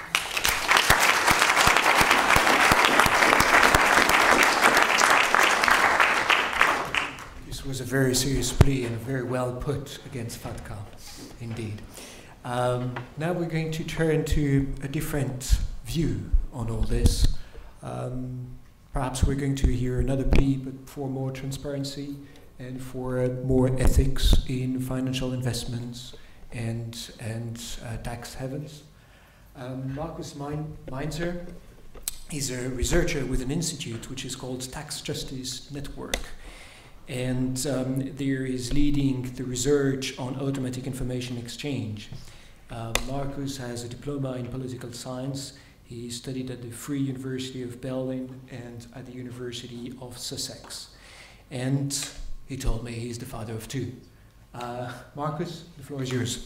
This was a very serious plea and very well put against FATCA, indeed. Now we're going to turn to a different view on all this. Perhaps we're going to hear another plea, but for more transparency and for more ethics in financial investments and tax havens. Markus Meinzer is a researcher with an institute which is called Tax Justice Network. And there is leading the research on automatic information exchange. Markus has a diploma in political science. He studied at the Free University of Berlin and at the University of Sussex. And he told me he's the father of two. Markus, the floor is yours.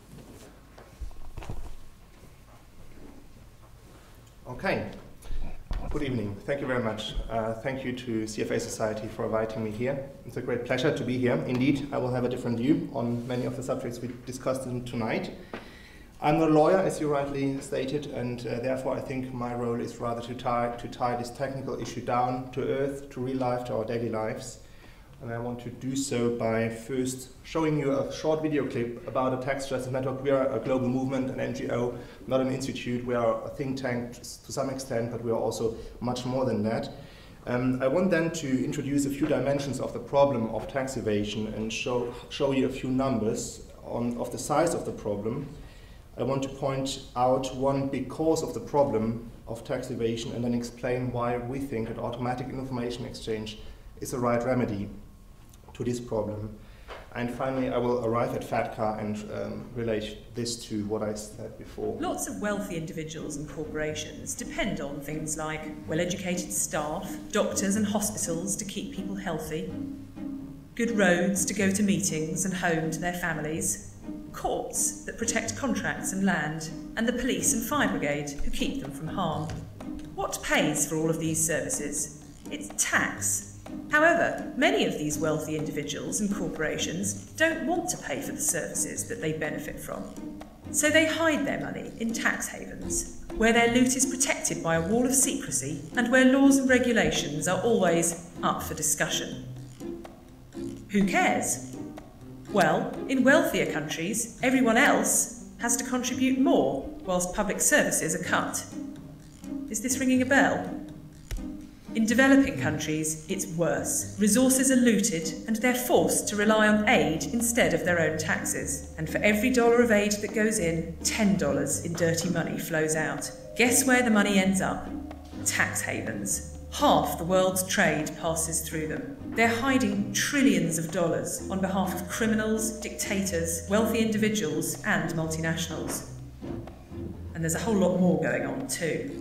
Okay. Good evening. Thank you very much. Thank you to CFA Society for inviting me here. It's a great pleasure to be here. Indeed, I will have a different view on many of the subjects we discussed tonight. I'm not a lawyer, as you rightly stated, and therefore I think my role is rather to tie this technical issue down to earth, to real life, to our daily lives. And I want to do so by first showing you a short video clip about a tax justice network. We are a global movement, an NGO, not an institute. We are a think tank to some extent, but we are also much more than that. I want then to introduce a few dimensions of the problem of tax evasion and show you a few numbers of the size of the problem. I want to point out one big cause of the problem of tax evasion and then explain why we think that automatic information exchange is the right remedy to this problem. And finally, I will arrive at FATCA and relate this to what I said before. Lots of wealthy individuals and corporations depend on things like well-educated staff, doctors and hospitals to keep people healthy, good roads to go to meetings and home to their families, courts that protect contracts and land, and the police and fire brigade who keep them from harm. What pays for all of these services? It's tax. However, many of these wealthy individuals and corporations don't want to pay for the services that they benefit from. So they hide their money in tax havens, where their loot is protected by a wall of secrecy and where laws and regulations are always up for discussion. Who cares? Well, in wealthier countries, everyone else has to contribute more whilst public services are cut. Is this ringing a bell? In developing countries, it's worse. Resources are looted and they're forced to rely on aid instead of their own taxes. And for every dollar of aid that goes in, $10 in dirty money flows out. Guess where the money ends up? Tax havens. Half the world's trade passes through them. They're hiding trillions of dollars on behalf of criminals, dictators, wealthy individuals, and multinationals. And there's a whole lot more going on too.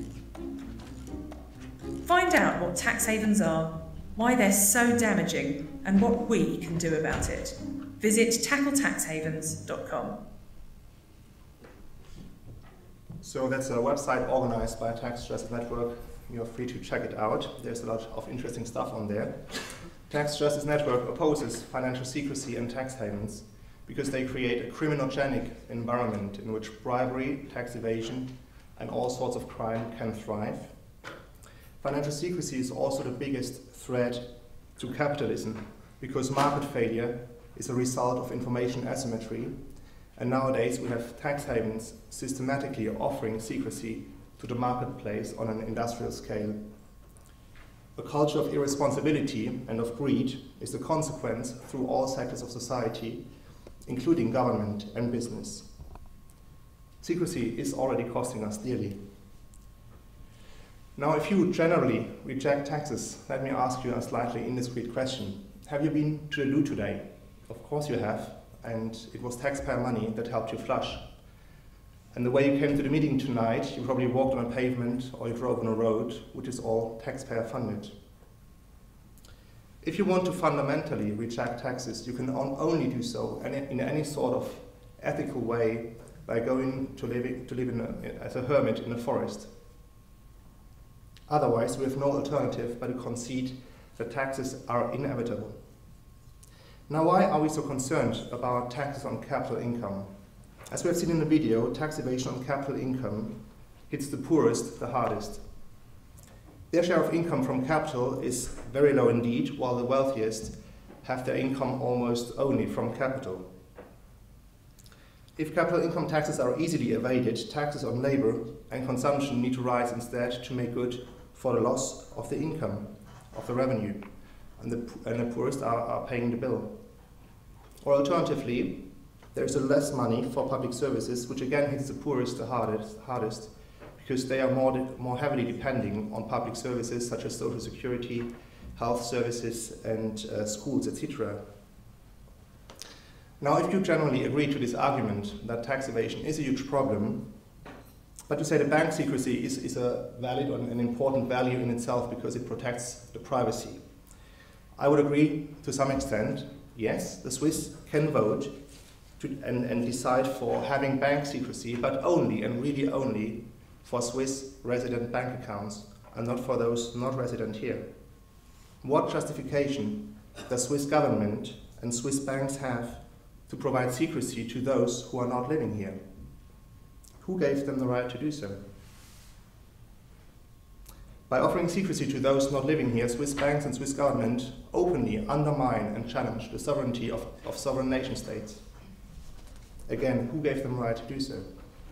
Find out what tax havens are, why they're so damaging, and what we can do about it. Visit tackletaxhavens.com. So that's a website organized by Tax Justice Network. You're free to check it out. There's a lot of interesting stuff on there. Tax Justice Network opposes financial secrecy and tax havens because they create a criminogenic environment in which bribery, tax evasion, and all sorts of crime can thrive. Financial secrecy is also the biggest threat to capitalism because market failure is a result of information asymmetry, and nowadays we have tax havens systematically offering secrecy to the marketplace on an industrial scale. A culture of irresponsibility and of greed is the consequence through all sectors of society, including government and business. Secrecy is already costing us dearly. Now, if you generally reject taxes, let me ask you a slightly indiscreet question. Have you been to the loo today? Of course you have, and it was taxpayer money that helped you flush. And the way you came to the meeting tonight, you probably walked on a pavement or you drove on a road, which is all taxpayer funded. If you want to fundamentally reject taxes, you can only do so in any sort of ethical way by going to live as a hermit in a forest. Otherwise, we have no alternative but to concede that taxes are inevitable. Now, why are we so concerned about taxes on capital income? As we have seen in the video, tax evasion on capital income hits the poorest the hardest. Their share of income from capital is very low indeed, while the wealthiest have their income almost only from capital. If capital income taxes are easily evaded, taxes on labor and consumption need to rise instead to make good for the loss of the income, of the revenue, and the poorest are paying the bill. Or alternatively, there is less money for public services, which again hits the poorest the hardest because they are more heavily depending on public services such as social security, health services, and schools, etc. Now, if you generally agree to this argument that tax evasion is a huge problem, but to say that bank secrecy is a valid and an important value in itself because it protects the privacy, I would agree to some extent. Yes, the Swiss can vote and decide for having bank secrecy, but only and really only for Swiss resident bank accounts and not for those not resident here. What justification does Swiss government and Swiss banks have to provide secrecy to those who are not living here? Who gave them the right to do so? By offering secrecy to those not living here, Swiss banks and Swiss government openly undermine and challenge the sovereignty of sovereign nation states. Again, who gave them the right to do so?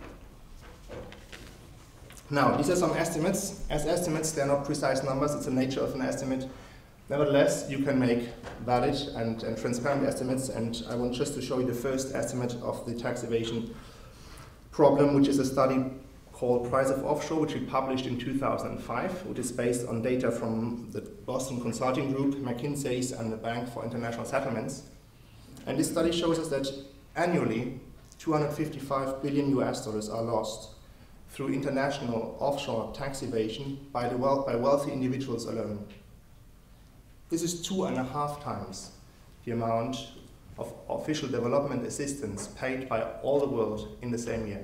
Now, these are some estimates. As estimates, they are not precise numbers, it's the nature of an estimate. Nevertheless, you can make valid and transparent estimates, and I want just to show you the first estimate of the tax evasion problem, which is a study called Price of Offshore, which we published in 2005, which is based on data from the Boston Consulting Group, McKinsey's, and the Bank for International Settlements. And this study shows us that annually, $255 billion are lost through international offshore tax evasion by wealthy individuals alone. This is 2.5 times the amount of official development assistance paid by all the world in the same year.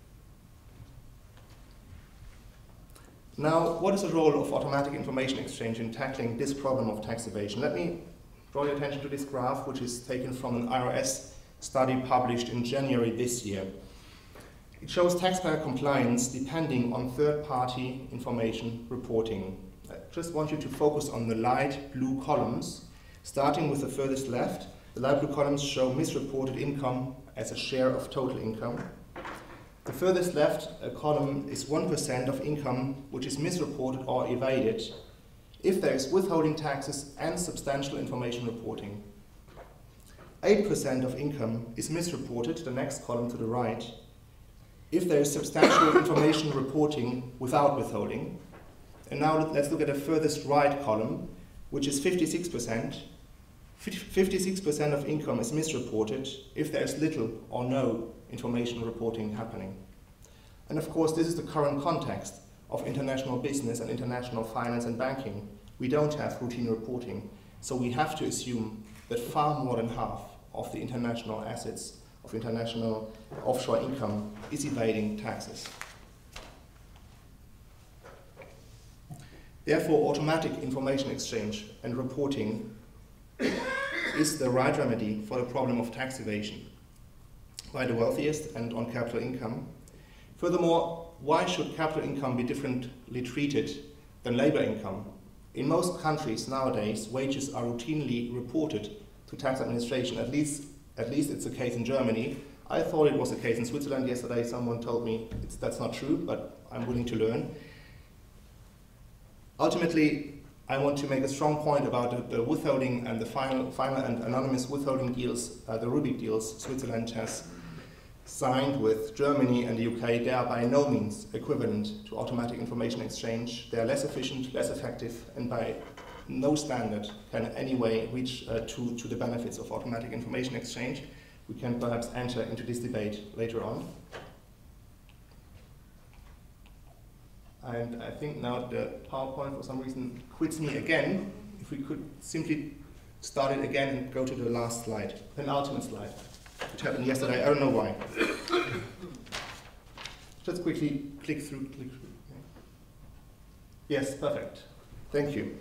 Now, what is the role of automatic information exchange in tackling this problem of tax evasion? Let me draw your attention to this graph, which is taken from an IRS study published in January this year. It shows taxpayer compliance depending on third-party information reporting. I just want you to focus on the light blue columns. Starting with the furthest left, the light blue columns show misreported income as a share of total income. The furthest left column is 1% of income which is misreported or evaded if there is withholding taxes and substantial information reporting. 8% of income is misreported, the next column to the right, if there is substantial information reporting without withholding. And now let's look at the furthest right column, which is 56%. 56% of income is misreported if there is little or no information reporting happening. And of course, this is the current context of international business and international finance and banking. We don't have routine reporting, so we have to assume that far more than half of the international assets of international offshore income is evading taxes. Therefore, automatic information exchange and reporting is the right remedy for the problem of tax evasion by the wealthiest and on capital income. Furthermore, why should capital income be differently treated than labor income? In most countries nowadays, wages are routinely reported to tax administration. At least it's the case in Germany. I thought it was the case in Switzerland. Yesterday someone told me that's not true, but I'm willing to learn. Ultimately, I want to make a strong point about the withholding and the final and anonymous withholding deals, the Rubik deals Switzerland has signed with Germany and the UK. They are by no means equivalent to automatic information exchange. They are less efficient, less effective, and by no standard can in any way reach to the benefits of automatic information exchange. We can perhaps enter into this debate later on. And I think now the PowerPoint for some reason quits me again. If we could simply start it again and go to the last slide, penultimate slide, which happened yesterday. I don't know why. Just quickly click through. Yes, perfect. Thank you.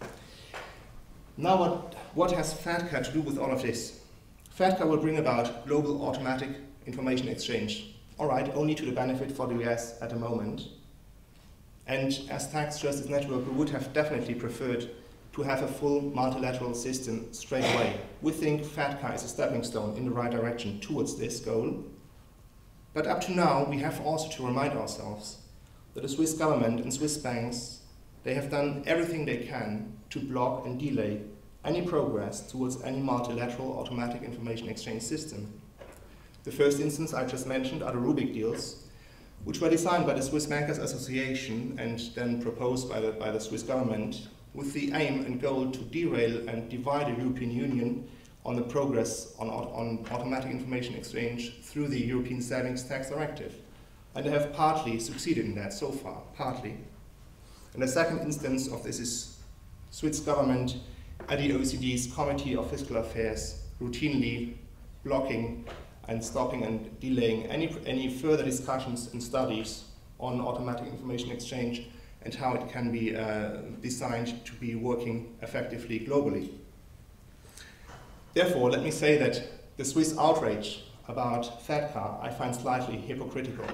Now what has FATCA to do with all of this? FATCA will bring about global automatic information exchange. All right, only to the benefit for the US at the moment. And as Tax Justice Network, we would have definitely preferred to have a full multilateral system straight away. We think FATCA is a stepping stone in the right direction towards this goal. But up to now, we have also to remind ourselves that the Swiss government and Swiss banks, they have done everything they can to block and delay any progress towards any multilateral automatic information exchange system. The first instance I just mentioned are the Rubik deals, which were designed by the Swiss Bankers Association and then proposed by the Swiss government with the aim and goal to derail and divide the European Union on the progress on automatic information exchange through the European Savings Tax Directive. And they have partly succeeded in that so far, partly. And the second instance of this is Swiss government at the OECD's Committee of Fiscal Affairs routinely blocking and stopping and delaying any further discussions and studies on automatic information exchange and how it can be designed to be working effectively globally. Therefore, let me say that the Swiss outrage about FATCA I find slightly hypocritical.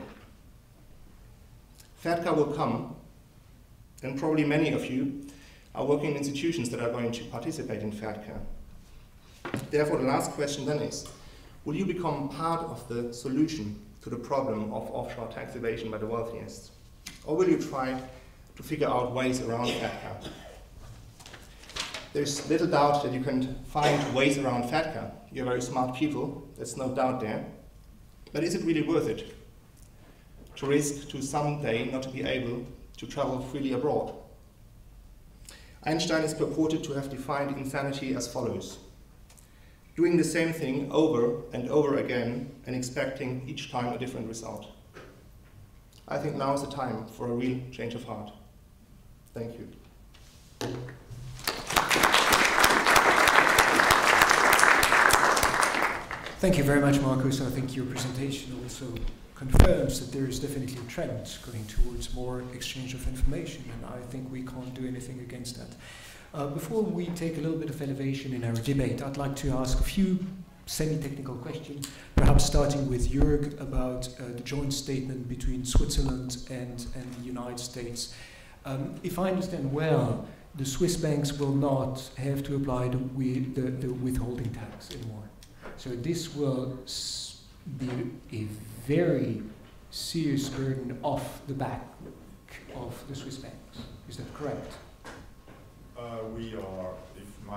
FATCA will come, and probably many of you are working in institutions that are going to participate in FATCA. Therefore, the last question then is, will you become part of the solution to the problem of offshore tax evasion by the wealthiest? Or will you try to figure out ways around FATCA? There's little doubt that you can find ways around FATCA. You're very smart people, there's no doubt there. But is it really worth it to risk to someday not to be able to travel freely abroad? Einstein is purported to have defined insanity as follows: doing the same thing over and over again and expecting each time a different result. I think now is the time for a real change of heart. Thank you. Thank you very much, Marcus. I think your presentation also confirms that there is definitely a trend going towards more exchange of information, and I think we can't do anything against that. Before we take a little bit of elevation in our debate, I'd like to ask a few semi-technical questions, perhaps starting with Jörg about the joint statement between Switzerland and the United States. If I understand well, the Swiss banks will not have to apply the withholding tax anymore. So this will be a very serious burden off the back of the Swiss banks. Is that correct?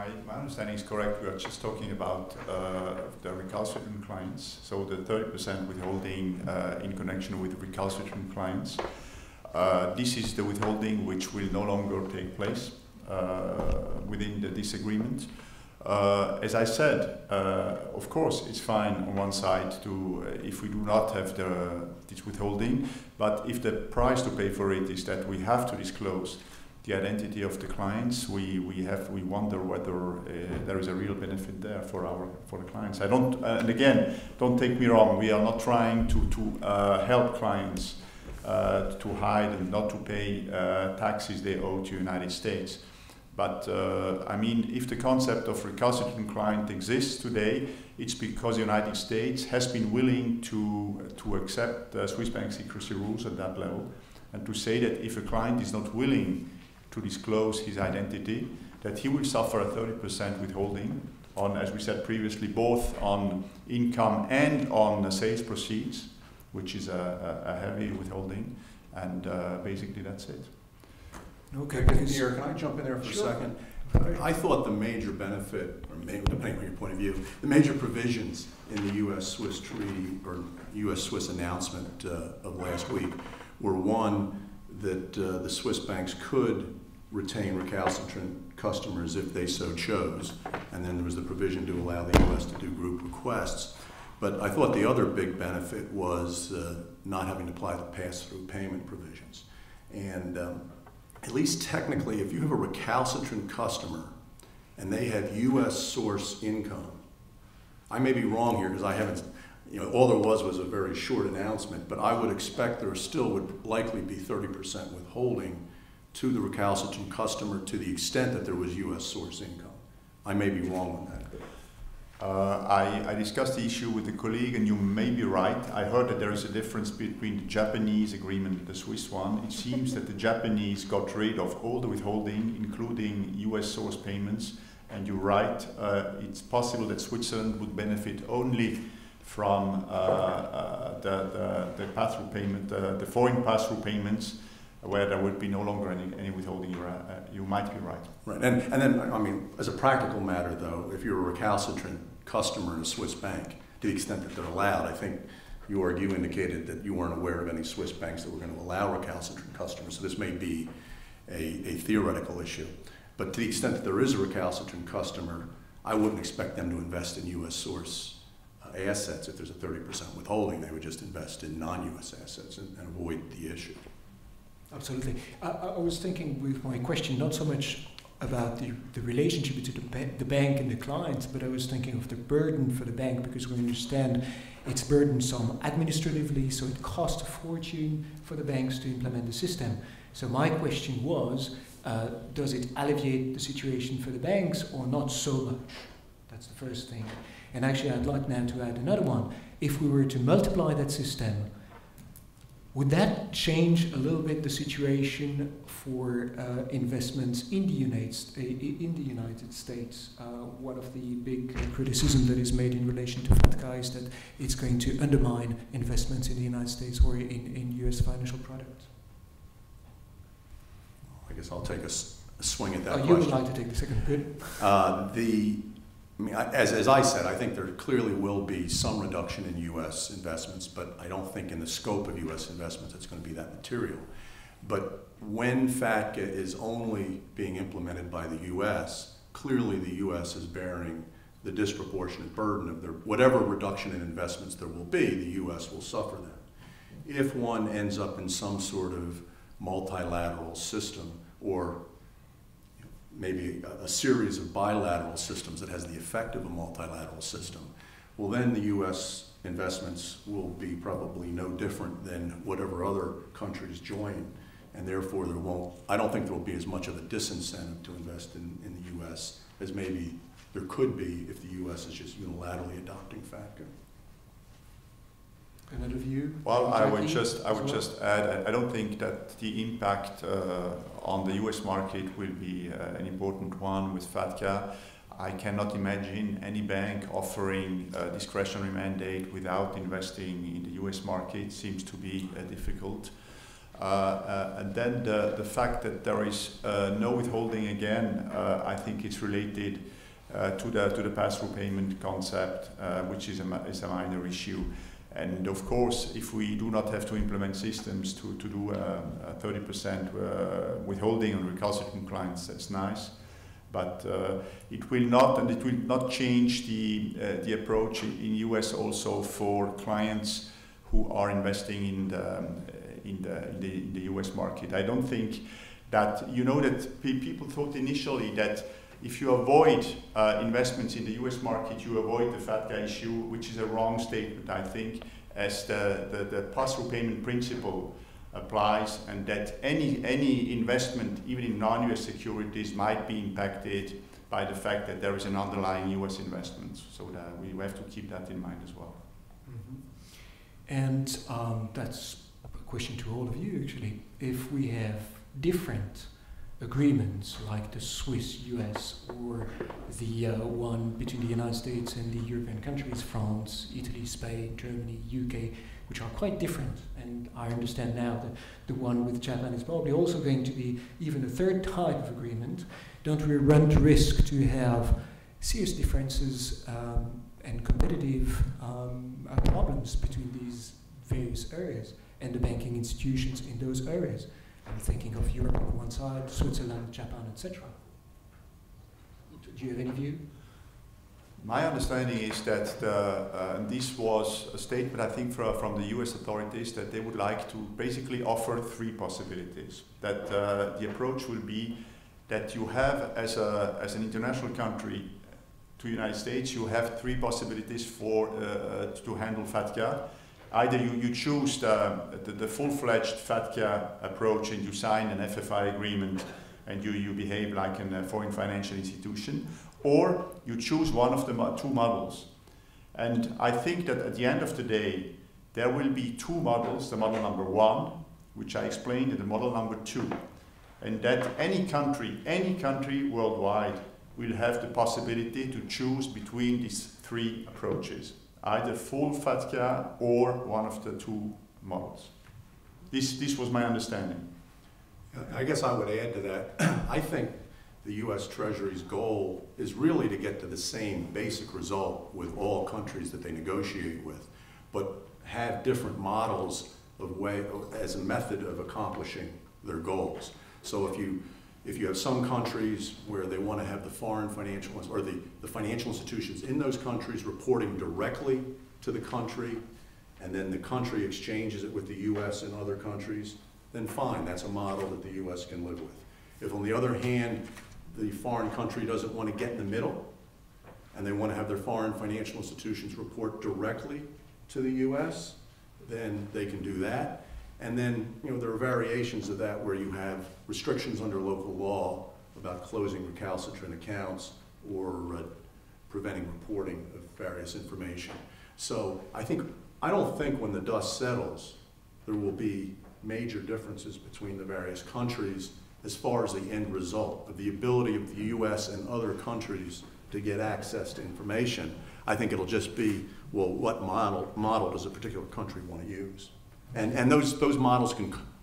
my understanding is correct, we are just talking about the recalcitrant clients, so the 30% withholding in connection with recalcitrant clients. This is the withholding which will no longer take place within the disagreement. As I said, of course, it's fine on one side to if we do not have this withholding, but if the price to pay for it is that we have to disclose the identity of the clients, we wonder whether there is a real benefit there for the clients. I don't, and again, don't take me wrong. We are not trying to help clients to hide and not to pay taxes they owe to the United States. But I mean, if the concept of recalcitrant client exists today, it's because the United States has been willing to accept Swiss Bank Secrecy rules at that level, and to say that if a client is not willing to disclose his identity, that he will suffer a 30% withholding on, as we said previously, both on income and on sales proceeds, which is a heavy withholding, and basically that's it. Okay, Pierre, can I jump in there for a second? I thought the major benefit, or depending on your point of view, the major provisions in the U.S.-Swiss treaty or U.S.-Swiss announcement of last week were one, that the Swiss banks could retain recalcitrant customers if they so chose, and then there was the provision to allow the U.S. to do group requests. But I thought the other big benefit was not having to apply the pass-through payment provisions. And at least technically, if you have a recalcitrant customer and they have U.S. source income, I may be wrong here because I haven't, all there was a very short announcement, but I would expect there still would likely be 30% withholding to the recalcitrant customer to the extent that there was U.S. source income. I may be wrong on that. I discussed the issue with a colleague, and you may be right. I heard that there is a difference between the Japanese agreement and the Swiss one. It seems that the Japanese got rid of all the withholding, including US source payments, and you're right, it's possible that Switzerland would benefit only from the pass-through payment, the foreign pass-through payments, where there would be no longer any withholding. You might be right. Right, and then, I mean, as a practical matter though, if you're a recalcitrant customer in a Swiss bank, to the extent that they're allowed, I think you indicated that you weren't aware of any Swiss banks that were going to allow recalcitrant customers, so this may be a theoretical issue. But to the extent that there is a recalcitrant customer, I wouldn't expect them to invest in U.S. source assets. If there's a 30% withholding, they would just invest in non-U.S. assets and avoid the issue. Absolutely. I was thinking with my question not so much about the relationship between the bank and the client, but I was thinking of the burden for the bank, because we understand it's burdensome administratively, so it costs a fortune for the banks to implement the system. So my question was, does it alleviate the situation for the banks or not so much? That's the first thing. And actually I'd like now to add another one. If we were to multiply that system, would that change a little bit the situation for investments in the United States? One of the big criticisms that is made in relation to FATCA is that it's going to undermine investments in the United States or in US financial products. I guess I'll take a swing at that question. You would like to take the second? Good. I mean, as I said, I think there clearly will be some reduction in U.S. investments, but I don't think in the scope of U.S. investments it's going to be that material. But when FATCA is only being implemented by the U.S., clearly the U.S. is bearing the disproportionate burden of whatever reduction in investments there will be, the U.S. will suffer that. If one ends up in some sort of multilateral system, or maybe a series of bilateral systems that has the effect of a multilateral system, well then the U.S. investments will be probably no different than whatever other countries join, and therefore I don't think there will be as much of a disincentive to invest in the U.S. as maybe there could be if the U.S. is just unilaterally adopting FATCA. Another view? Well, I would just add, I don't think that the impact on the US market will be an important one with FATCA. I cannot imagine any bank offering a discretionary mandate without investing in the US market. Seems to be difficult. And then the fact that there is no withholding again, I think it's related to the pass-through payment concept, which is a minor issue. And of course, if we do not have to implement systems to do a 30% withholding on recalcitrant clients, that's nice. But it will not change the approach in US also for clients who are investing in the US market. I don't think that, you know, that people thought initially that if you avoid investments in the US market, you avoid the FATCA issue, which is a wrong statement, I think, as the pass-through payment principle applies, and that any investment, even in non-US securities, might be impacted by the fact that there is an underlying US investment. So that we have to keep that in mind as well. Mm-hmm. And that's a question to all of you, actually. If we have different agreements like the Swiss-US or the one between the United States and the European countries, France, Italy, Spain, Germany, UK, which are quite different, and I understand now that the one with Japan is probably also going to be even a third type of agreement, don't we run the risk to have serious differences and competitive problems between these various areas and the banking institutions in those areas? I'm thinking of Europe on one side, Switzerland, Japan, etc. Do you have any view? My understanding is that this was a statement, I think, from the US authorities, that they would like to basically offer three possibilities. That the approach will be that you have, as an international country to the United States, you have three possibilities to handle FATCA. Either you choose the full-fledged FATCA approach and you sign an FFI agreement and you behave like a foreign financial institution, or you choose one of the two models. And I think that at the end of the day, there will be two models, the model number one, which I explained, and the model number two. And that any country worldwide will have the possibility to choose between these three approaches, either full FATCA or one of the two models. This was my understanding. I guess I would add to that. I think the U.S. Treasury's goal is really to get to the same basic result with all countries that they negotiate with, but have different models as a method of accomplishing their goals. So if you have some countries where they want to have the foreign financial, or the financial institutions in those countries reporting directly to the country, and then the country exchanges it with the U.S. and other countries, then fine, that's a model that the U.S. can live with. If, on the other hand, the foreign country doesn't want to get in the middle, and they want to have their foreign financial institutions report directly to the U.S., then they can do that. And then, you know, there are variations of that where you have restrictions under local law about closing recalcitrant accounts or preventing reporting of various information. So I don't think when the dust settles, there will be major differences between the various countries as far as the end result of the ability of the U.S. and other countries to get access to information. I think it'll just be, well, what model does a particular country want to use? And those models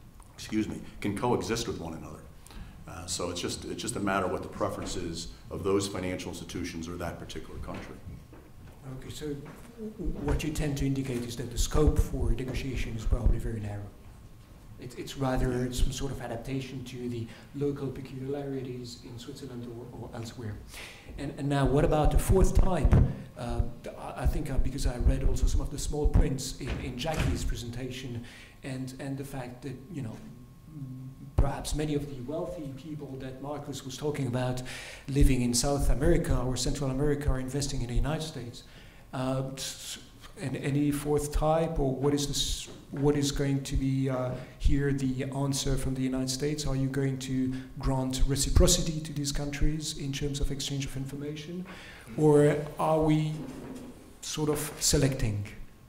can coexist with one another. So it's just a matter of what the preference is of those financial institutions or that particular country. Okay, so what you tend to indicate is that the scope for negotiation is probably very narrow. It's rather some sort of adaptation to the local peculiarities in Switzerland or elsewhere. And now, what about the fourth type? I think because I read also some of the small prints in Jackie's presentation, and the fact that, you know, perhaps many of the wealthy people that Marcus was talking about living in South America or Central America are investing in the United States. And any fourth type, or what is going to be here the answer from the United States? Are you going to grant reciprocity to these countries in terms of exchange of information, or are we sort of selecting?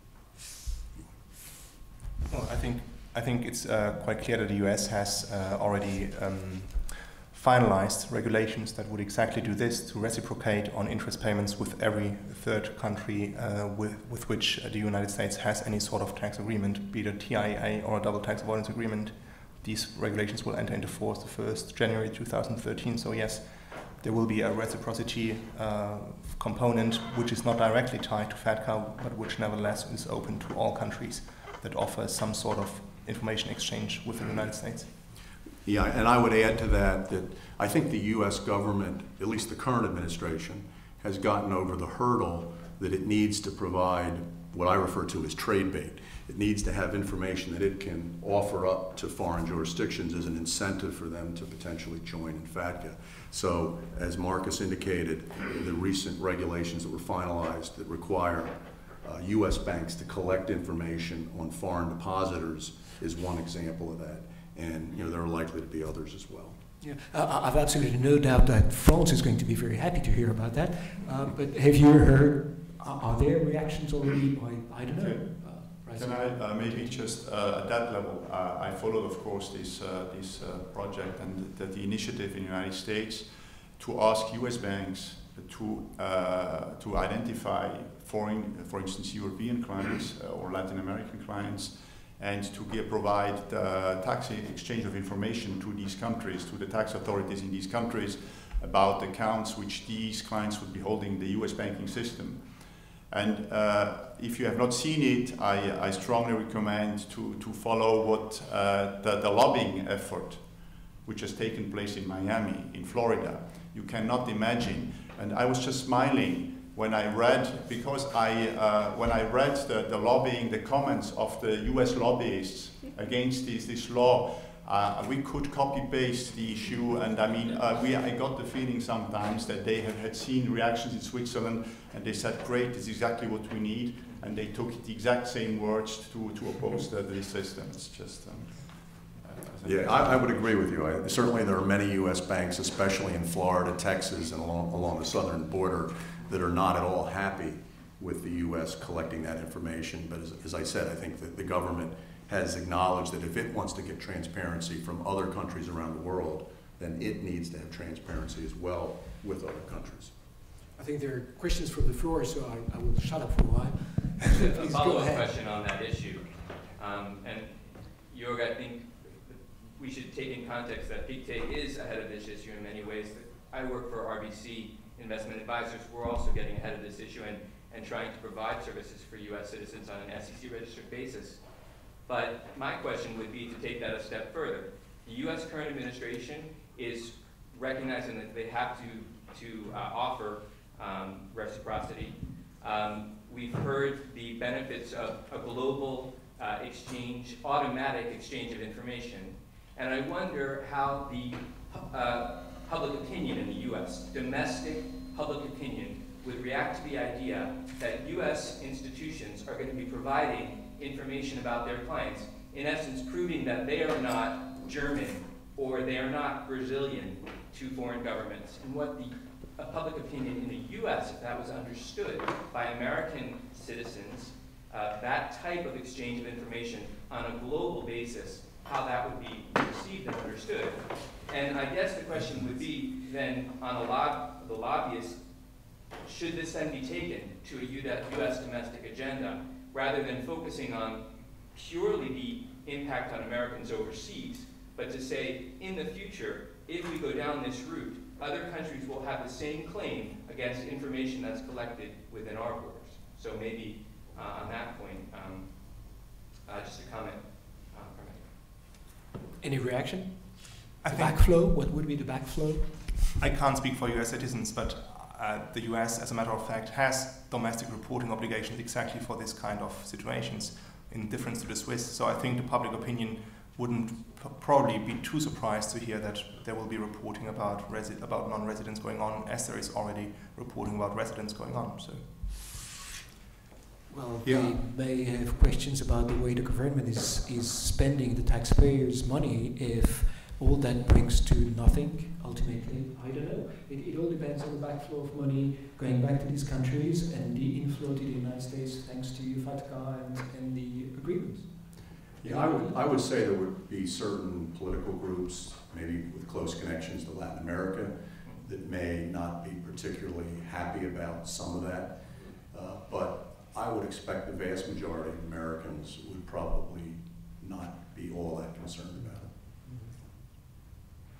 Well, I think it's quite clear that the US has already finalized regulations that would exactly do this, to reciprocate on interest payments with every third country with which the United States has any sort of tax agreement, be it a TIA or a double tax avoidance agreement. these regulations will enter into force the 1st January 2013. So yes, there will be a reciprocity component which is not directly tied to FATCA, but which nevertheless is open to all countries that offer some sort of information exchange with the United States. Yeah, and I would add to that that I think the U.S. government, at least the current administration, has gotten over the hurdle that it needs to provide what I refer to as trade bait. It needs to have information that it can offer up to foreign jurisdictions as an incentive for them to potentially join in FATCA. So, as Marcus indicated, the recent regulations that were finalized that require U.S. banks to collect information on foreign depositors is one example of that. And there are likely to be others as well. Yeah, I've absolutely no doubt that France is going to be very happy to hear about that. But have you heard, are there reactions already by, I don't know, Can I maybe just at that level, I followed, of course, this project and the initiative in the United States to ask U.S. banks to identify foreign, for instance, European clients or Latin American clients, and to provide tax exchange of information to these countries, to the tax authorities in these countries, about accounts which these clients would be holding in the U.S. banking system. And if you have not seen it, I strongly recommend to follow what the lobbying effort which has taken place in Miami, in Florida. You cannot imagine, and I was just smiling when I read, because when I read the lobbying, the comments of the U.S. lobbyists against this law, we could copy-paste the issue, and I mean, I got the feeling sometimes that they had seen reactions in Switzerland, and they said, great, this is exactly what we need, and they took the exact same words to oppose this system. It's just... yeah, I would agree with you. Certainly there are many U.S. banks, especially in Florida, Texas, and along the southern border, that are not at all happy with the U.S. collecting that information. But as I said, I think that the government has acknowledged that if it wants to get transparency from other countries around the world, then it needs to have transparency as well with other countries. I think there are questions from the floor, so I will shut up for a while. A follow-up question on that issue. And Jörg, I think we should take in context that PICTE is ahead of this issue in many ways. I work for RBC Investment Advisors. We're also getting ahead of this issue and trying to provide services for U.S. citizens on an SEC registered basis. But my question would be to take that a step further. The U.S. current administration is recognizing that they have to offer reciprocity. We've heard the benefits of a global exchange, automatic exchange of information. And I wonder how the public opinion in the U.S., domestic public opinion, would react to the idea that U.S. institutions are going to be providing information about their clients, in essence proving that they are not German or they are not Brazilian to foreign governments. And what the public opinion in the U.S., if that was understood by American citizens, that type of exchange of information on a global basis, how that would be received and understood. And I guess the question would be then on the lobbyists, should this then be taken to a U.S. domestic agenda rather than focusing on purely the impact on Americans overseas, but to say in the future, if we go down this route, other countries will have the same claim against information that's collected within our borders. So maybe on that point, just a comment. Any reaction? Backflow? What would be the backflow? I can't speak for U.S. citizens, but the U.S., as a matter of fact, has domestic reporting obligations exactly for this kind of situations, in difference to the Swiss. So I think the public opinion wouldn't probably be too surprised to hear that there will be reporting about non-residents going on, as there is already reporting about residents going on. So. Well, yeah. They may have questions about the way the government is spending the taxpayers' money if all that brings to nothing, ultimately. I don't know. It all depends on the backflow of money going back to these countries and the inflow to the United States thanks to FATCA and the agreements. Yeah, I would say there would be certain political groups, maybe with close connections to Latin America, that may not be particularly happy about some of that. But I would expect the vast majority of Americans would probably not be all that concerned about it.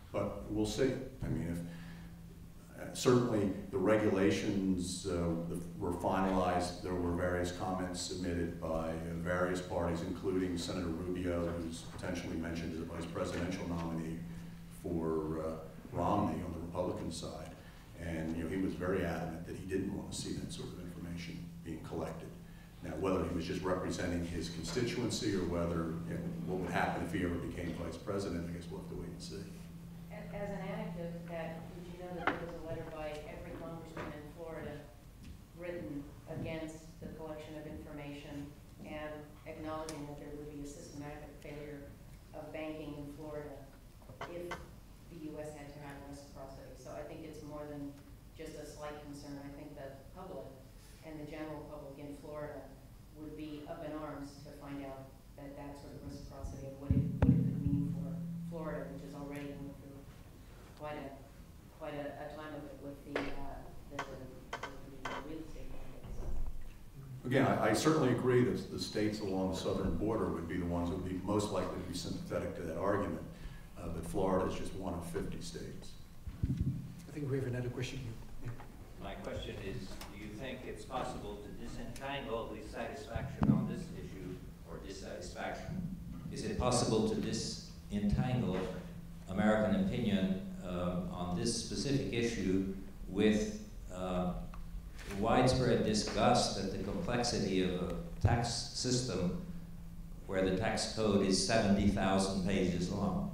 But we'll see. I mean, if, certainly the regulations were finalized. There were various comments submitted by various parties, including Senator Rubio, who's potentially mentioned as a vice presidential nominee for Romney on the Republican side. And he was very adamant that he didn't want to see that sort of information being collected. Now, whether he was just representing his constituency or whether, what would happen if he ever became vice president, I guess we'll have to wait and see. As an anecdote, did you know that there was a letter by every congressman in Florida written against the collection of information and acknowledging that there would be a systematic failure of banking in Florida if the U.S. had to have reciprocity. So I think it's more than just a slight concern. I think the public and the general public in Florida would be up in arms to find out that sort of reciprocity of what it could mean for Florida, which is already going through quite a time of it with the real estate market. So. Again, I certainly agree that the states along the southern border would be the ones that would be most likely to be sympathetic to that argument, but Florida is just one of 50 states. I think we have another question here. My question is, do you think it's possible to disentangle the satisfaction on this issue or dissatisfaction? Is it possible to disentangle American opinion on this specific issue with widespread disgust at the complexity of a tax system where the tax code is 70,000 pages long?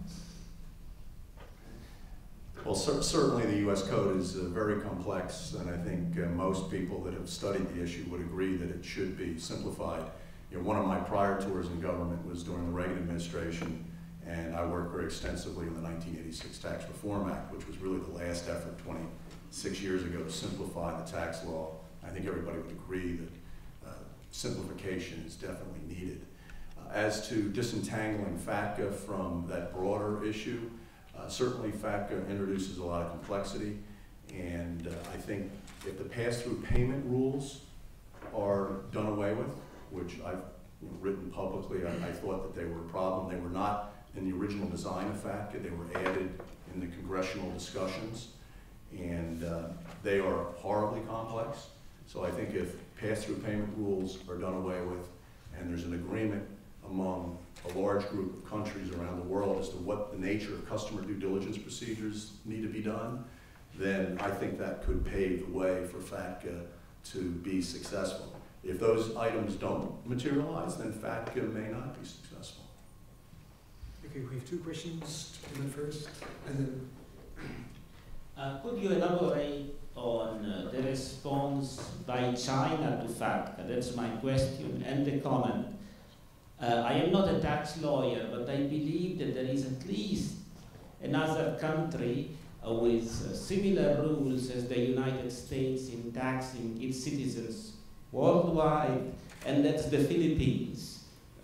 Well, certainly the U.S. Code is very complex, and I think most people that have studied the issue would agree that it should be simplified. One of my prior tours in government was during the Reagan administration, and I worked very extensively in the 1986 Tax Reform Act, which was really the last effort 26 years ago to simplify the tax law. I think everybody would agree that simplification is definitely needed. As to disentangling FATCA from that broader issue, certainly FATCA introduces a lot of complexity, and I think if the pass-through payment rules are done away with, which I've written publicly, I thought that they were a problem. They were not in the original design of FATCA. They were added in the congressional discussions, and they are horribly complex. So I think if pass-through payment rules are done away with, and there's an agreement among a large group of countries around the world as to what the nature of customer due diligence procedures need to be done, then I think that could pave the way for FATCA to be successful. If those items don't materialize, then FATCA may not be successful. Okay, we have two questions. First, and then. Could you elaborate on the response by China to FATCA? That's my question, and the comment. I am not a tax lawyer, but I believe that there is at least another country with similar rules as the United States in taxing its citizens worldwide, and that's the Philippines.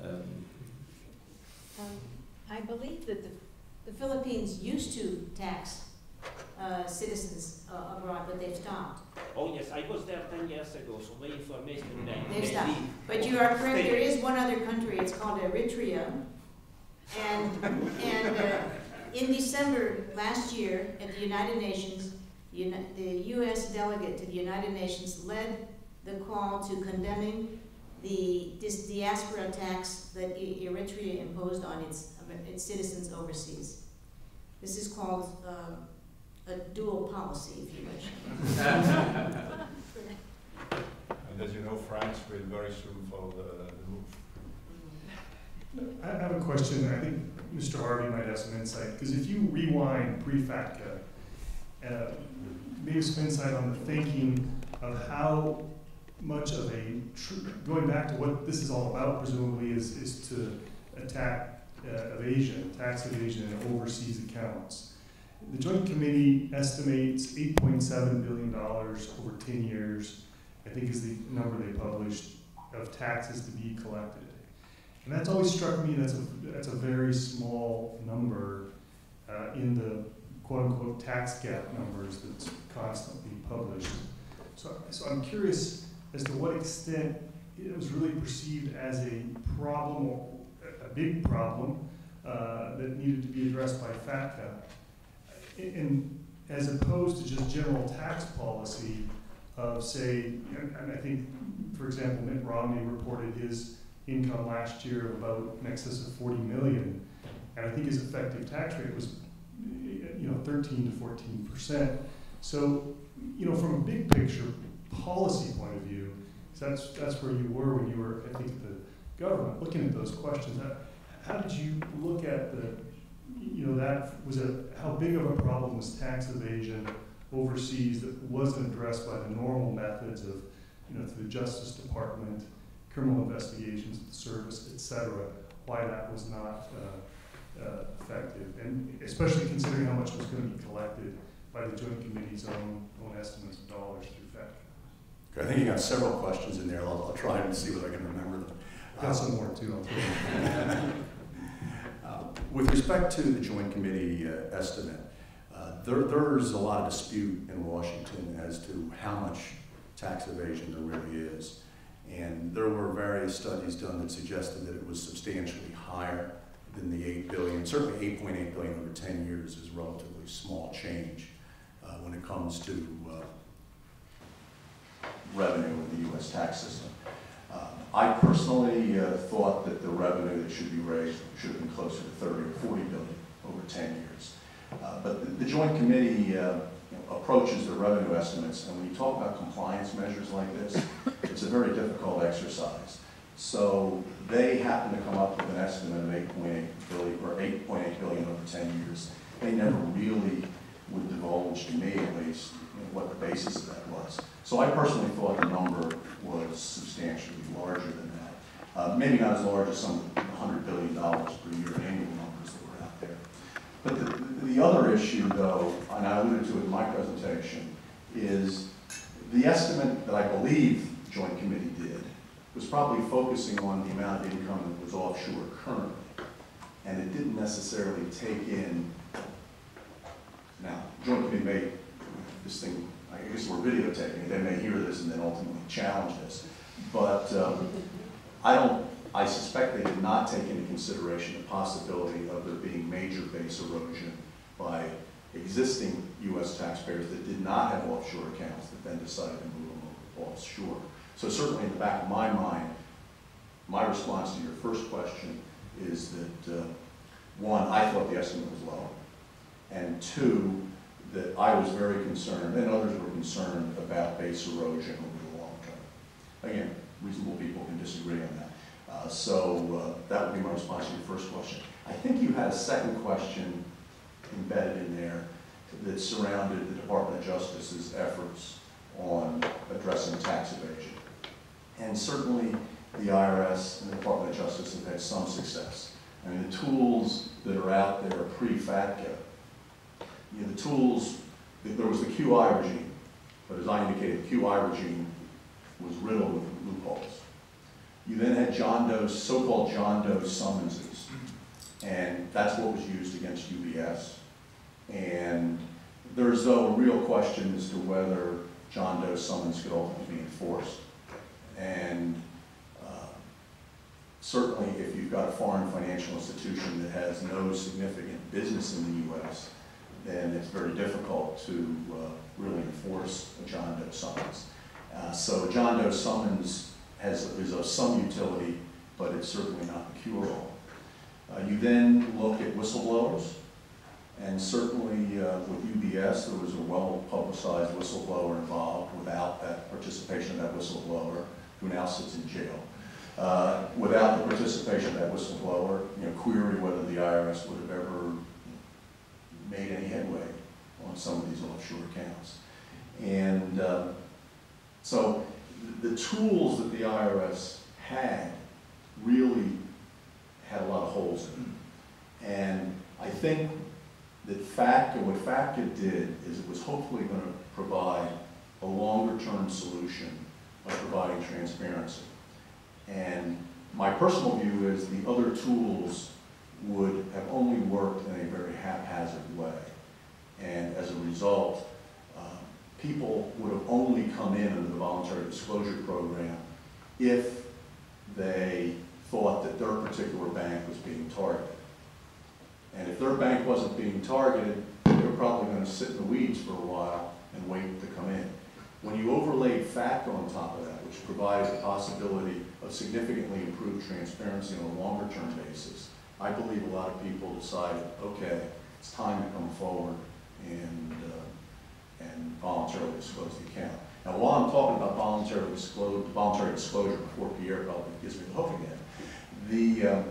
I believe that the Philippines used to tax citizens abroad, but they've stopped. Oh yes, I was there 10 years ago, so my information They've stopped. But you are correct, there is one other country, it's called Eritrea. And in December last year at the United Nations, the U.S. delegate to the United Nations led the call to condemning this diaspora tax that Eritrea imposed on its citizens overseas. This is called a dual policy, if you wish. And as you know, France will very soon follow the move. I have a question. I think Mr. Harvey might have some insight, because if you rewind pre-FATCA, maybe some insight on the thinking of how much of going back to what this is all about, presumably, is to attack evasion, tax evasion in overseas accounts. The Joint Committee estimates $8.7 billion over 10 years, I think is the number they published, of taxes to be collected. And that's always struck me that's a very small number in the quote-unquote tax gap numbers that's constantly published. So I'm curious as to what extent it was really perceived as a problem, a big problem, that needed to be addressed by FATCA. as opposed to just general tax policy of, say, and I think, for example, Mitt Romney reported his income last year of about in excess of 40 million, and I think his effective tax rate was 13 to 14%. So, from a big picture policy point of view, that's where you were when you were, I think, at the government, looking at those questions. How did you look at how big of a problem was tax evasion overseas that wasn't addressed by the normal methods of, through the Justice Department, criminal investigations, the service, etc. Why that was not effective, and especially considering how much was going to be collected by the Joint Committee's own estimates of dollars through FATCA. Okay, I think you got several questions in there. I'll try and see whether I can remember them. Got some more too. With respect to the Joint Committee estimate, there's a lot of dispute in Washington as to how much tax evasion there really is. And there were various studies done that suggested that it was substantially higher than the $8 billion. Certainly $8.8 billion over 10 years is relatively small change when it comes to revenue in the U.S. tax system. I personally thought that the revenue that should be raised should have been closer to 30 or 40 billion over 10 years. But the Joint Committee approaches the revenue estimates, and when you talk about compliance measures like this, it's a very difficult exercise. So they happen to come up with an estimate of 8.8 billion or 8.8 billion over 10 years. They never really would divulge to me, at least, what the basis of that was. So I personally thought the number was substantially larger than that. Maybe not as large as some $100 billion per year annual numbers that were out there. But the other issue, though, and I alluded to it in my presentation, is the estimate that I believe the Joint Committee did was probably focusing on the amount of income that was offshore currently. And it didn't necessarily take in, now, the Joint Committee may, this thing, I guess we're videotaping it, they may hear this and then ultimately challenge this. But I suspect they did not take into consideration the possibility of there being major base erosion by existing U.S. taxpayers that did not have offshore accounts that then decided to move them over offshore. So certainly in the back of my mind, my response to your first question is that, one, I thought the estimate was low, and two, that I was very concerned, and others were concerned about base erosion over the long term. Again, reasonable people can disagree on that. So that would be my response to your first question. I think you had a second question embedded in there that surrounded the Department of Justice's efforts on addressing tax evasion. And certainly the IRS and the Department of Justice have had some success. I mean, the tools that are out there pre-FATCA, the tools, there was the QI regime, but as I indicated, the QI regime was riddled with loopholes. You then had John Doe's, so-called John Doe summonses, and that's what was used against UBS. And there's, though, a real question as to whether John Doe's summons could ultimately be enforced. And certainly if you've got a foreign financial institution that has no significant business in the U.S., then it's very difficult to really enforce a John Doe summons. So John Doe summons is of some utility, but it's certainly not the cure-all. You then look at whistleblowers, and certainly with UBS, there was a well-publicized whistleblower involved without that participation of that whistleblower, who now sits in jail. Without the participation of that whistleblower, query whether the IRS would have ever made any headway on some of these offshore accounts. And so the tools that the IRS had really had a lot of holes in them. And I think that what FATCA did is it was hopefully going to provide a longer-term solution of providing transparency. And my personal view is the other tools would have only worked in a very haphazard way. And as a result, people would have only come in under the voluntary disclosure program if they thought that their particular bank was being targeted. And if their bank wasn't being targeted, they were are probably going to sit in the weeds for a while and wait to come in. When you overlay FATCA on top of that, which provides the possibility of significantly improved transparency on a longer-term basis, I believe a lot of people decided, okay, it's time to come forward and voluntarily disclose the account. Now, while I'm talking about voluntary disclosure before Pierre probably gives me the hook again,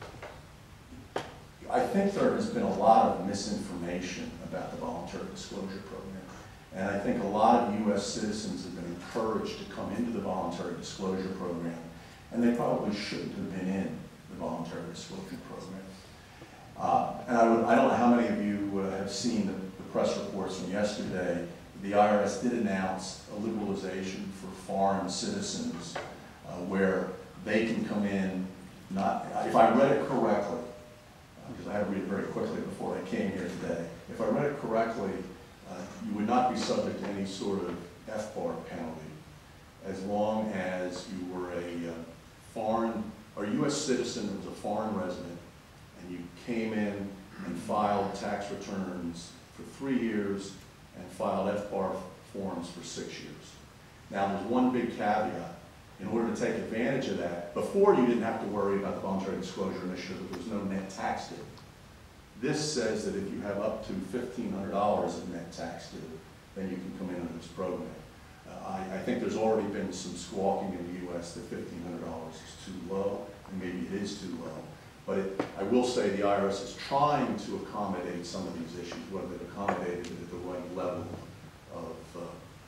I think there has been a lot of misinformation about the voluntary disclosure program. And I think a lot of U.S. citizens have been encouraged to come into the voluntary disclosure program, and they probably shouldn't have been in the voluntary disclosure program. And I don't know how many of you have seen the press reports from yesterday. The IRS did announce a liberalization for foreign citizens where they can come in, if I read it correctly, because I had to read it very quickly before I came here today, if I read it correctly, you would not be subject to any sort of FBAR penalty as long as you were a foreign or U.S. citizen that was a foreign resident and you came in and filed tax returns for 3 years and filed FBAR forms for 6 years. Now there's one big caveat. In order to take advantage of that, before you didn't have to worry about the voluntary disclosure initiative, there was no net tax due. This says that if you have up to $1,500 of net tax due, then you can come in under this program. I think there's already been some squawking in the U.S. that $1,500 is too low, and maybe it is too low. But I will say the IRS is trying to accommodate some of these issues, whether they've accommodated it at the right level of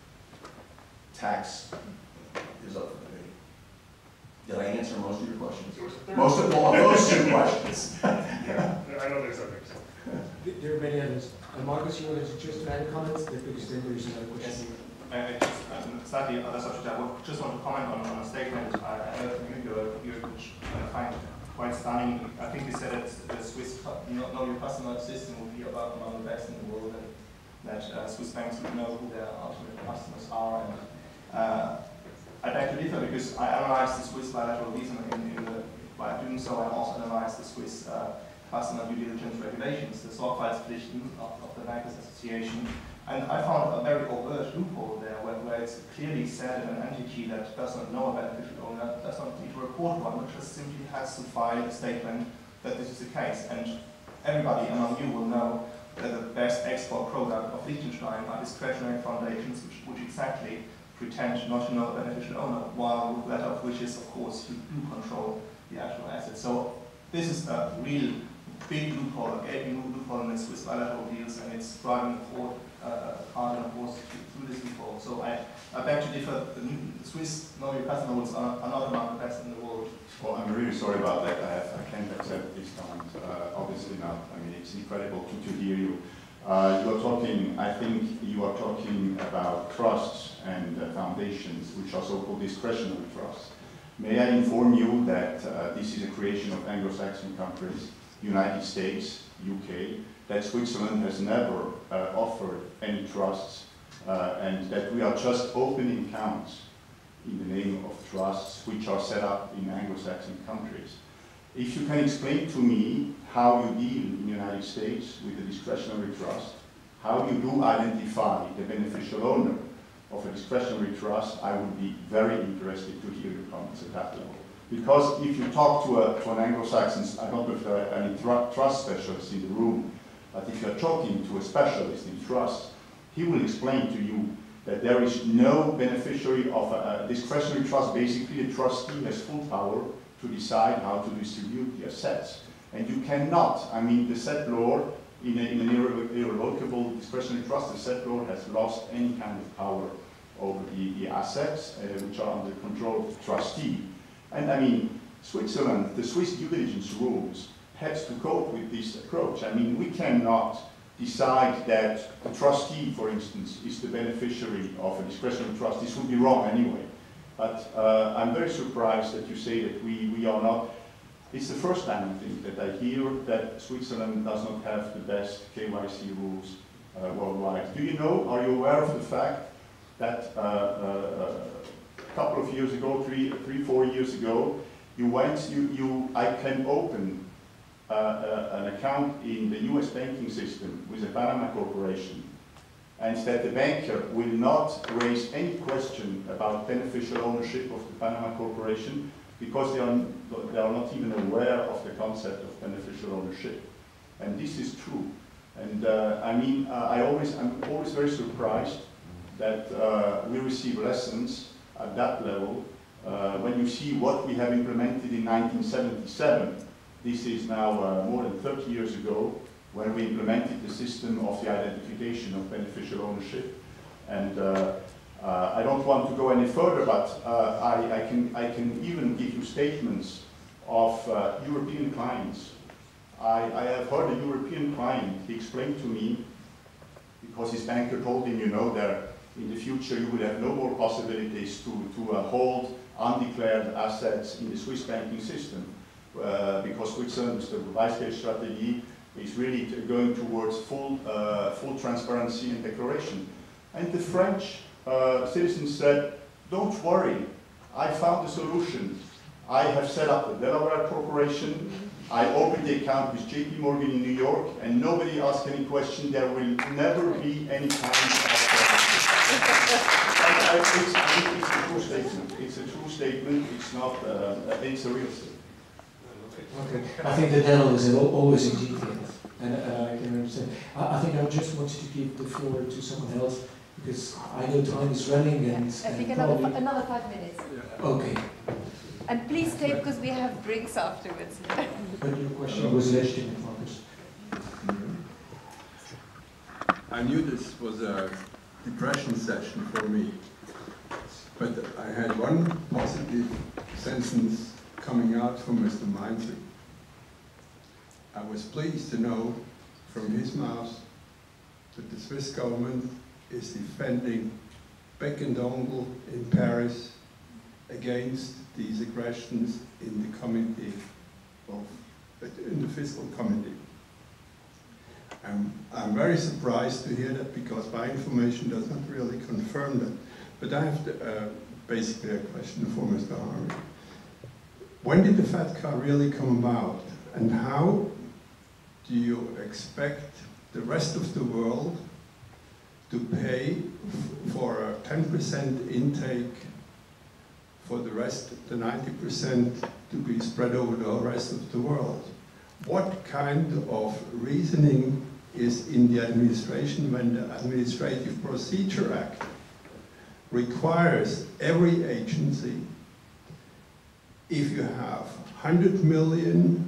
tax is up for debate. Did I answer most of your questions? Most of those 2 questions. Yeah, I know there's others. There are many others. Marcus, you wanted to just add comments? Because then there's another question. Yes, slightly other subject. I just want to comment on a statement I heard from you, which I find quite stunning. I think you said that the Swiss know your customer system would be among the best in the world, and that Swiss banks would know who their ultimate customers are. And I beg to differ because I analyzed the Swiss bilateral visa by doing so. I also analyzed the Swiss customer due diligence regulations, the Sorgfaltspflichten of the Bankers Association, and I found a very overt loophole there where it's clearly said that an entity that does not know a beneficial owner does not need to report one, but just simply has to file a statement that this is the case. And everybody among you will know that the best export product of Liechtenstein are discretionary foundations which exactly pretend not to know a beneficial owner, while the letter of wishes, of course, you do control the actual asset. So this is a real big loophole, a gaping loophole in the Swiss bilateral deals, and it's driving the court hard and force through this loophole. So I beg to differ. The Swiss know your customer rules are not among the best in the world. Well, I'm really sorry about that. I can't accept this comment. Obviously not. I mean, it's incredible to hear you. You're talking, I think you are talking about trusts and foundations, which are so-called discretionary trusts. May I inform you that this is a creation of Anglo-Saxon countries, United States, UK, that Switzerland has never offered any trusts, and that we are just opening accounts in the name of trusts which are set up in Anglo-Saxon countries. If you can explain to me how you deal in the United States with a discretionary trust, how you do identify the beneficial owner of a discretionary trust, I would be very interested to hear your comments at that level. Because if you talk to an Anglo-Saxon, I don't know if there are any trust specialists in the room, but if you're talking to a specialist in trust, he will explain to you that there is no beneficiary of a discretionary trust. Basically, the trustee has full power to decide how to distribute the assets. And you cannot, I mean, the settlor, in an irrevocable discretionary trust, the settlor has lost any kind of power over the assets, which are under the control of the trustee. And I mean, Switzerland, the Swiss due diligence rules has to cope with this approach. I mean, we cannot decide that the trustee, for instance, is the beneficiary of a discretionary trust. This would be wrong anyway. But I'm very surprised that you say that we are not. It's the first time, I think, that I hear that Switzerland does not have the best KYC rules worldwide. Do you know, are you aware of the fact that a couple of years ago, 3-4 years ago, I can open an account in the US banking system with a Panama corporation, and that the banker will not raise any question about beneficial ownership of the Panama corporation because they are not even aware of the concept of beneficial ownership. And this is true. And I'm always very surprised that we receive lessons at that level when you see what we have implemented in 1977. This is now more than 30 years ago, when we implemented the system of the identification of beneficial ownership. And I don't want to go any further, but I can even give you statements of European clients. I have heard a European client, he explained to me, because his banker told him, you know, that in the future you will have no more possibilities to hold undeclared assets in the Swiss banking system, because Switzerland's revised strategy is really going towards full transparency and declaration. And the French citizens said, don't worry, I found a solution. I have set up a Delaware corporation, I opened the account with JP Morgan in New York, and nobody asked any question. There will never be any kind of... It's a true statement. It's a true statement. It's not, it's a real statement. Okay. I think the devil is always in details, and I can understand. I think I just wanted to give the floor to someone else, because I know time is running, and I think another 5 minutes. Yeah. Okay. And please stay, because we have drinks afterwards. But your question was legitimate, Marcus. I knew this was a depression session for me, but I had one positive sentence coming out from Mr. Mainzer. I was pleased to know from his mouth that the Swiss government is defending Beck and Dongle in Paris against these aggressions in the committee in the fiscal committee. I'm very surprised to hear that, because my information does not really confirm that. But I have basically a question for Mr. Harvey. When did the FATCA really come about, and how do you expect the rest of the world to pay for a 10% intake for the rest, the 90% to be spread over the rest of the world? What kind of reasoning is in the administration when the Administrative Procedure Act requires every agency, if you have $100 million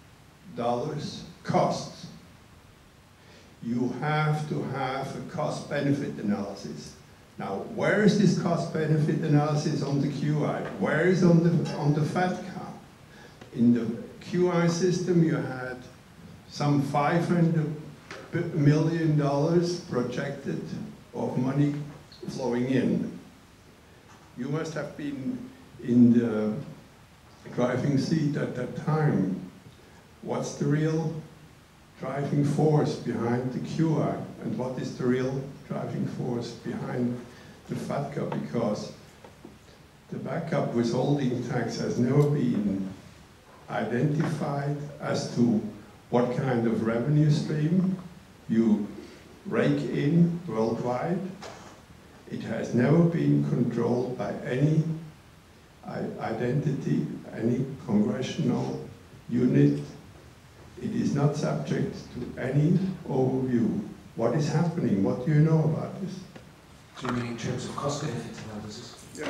costs, you have to have a cost-benefit analysis. Now, where is this cost-benefit analysis on the QI? Where is on the FATCA? In the QI system, you had some $500 million projected of money flowing in. You must have been in the driving seat at that time. What's the real driving force behind the QI, and what is the real driving force behind the FATCA? Because the backup withholding tax has never been identified as to what kind of revenue stream you rake in worldwide. It has never been controlled by any identity, any congressional unit. It is not subject to any overview. What is happening? What do you know about this? Do you mean in terms of cost-benefit analysis? Yeah.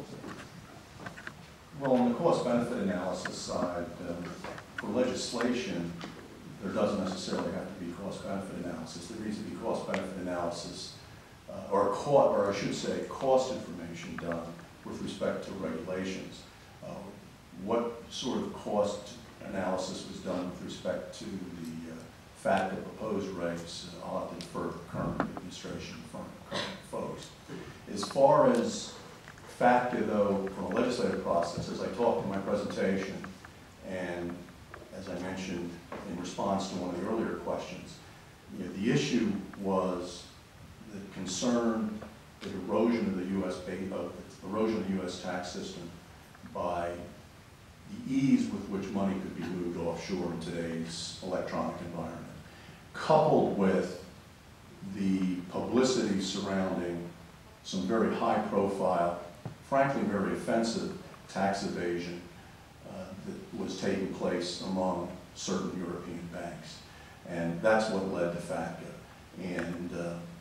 Well, on the cost-benefit analysis side, for legislation, there doesn't necessarily have to be cost-benefit analysis. There needs to be cost-benefit analysis, or I should say, cost information done with respect to regulations. What sort of cost analysis was done with respect to the FATCA proposed regs? I'll have to defer to current administration from current folks. As far as FATCA, though, from a legislative process, as I talked in my presentation, and as I mentioned in response to one of the earlier questions, the issue was the concern that erosion of the U.S. tax system by the ease with which money could be moved offshore in today's electronic environment, coupled with the publicity surrounding some very high-profile, frankly very offensive tax evasion that was taking place among certain European banks. And that's what led to FATCA. And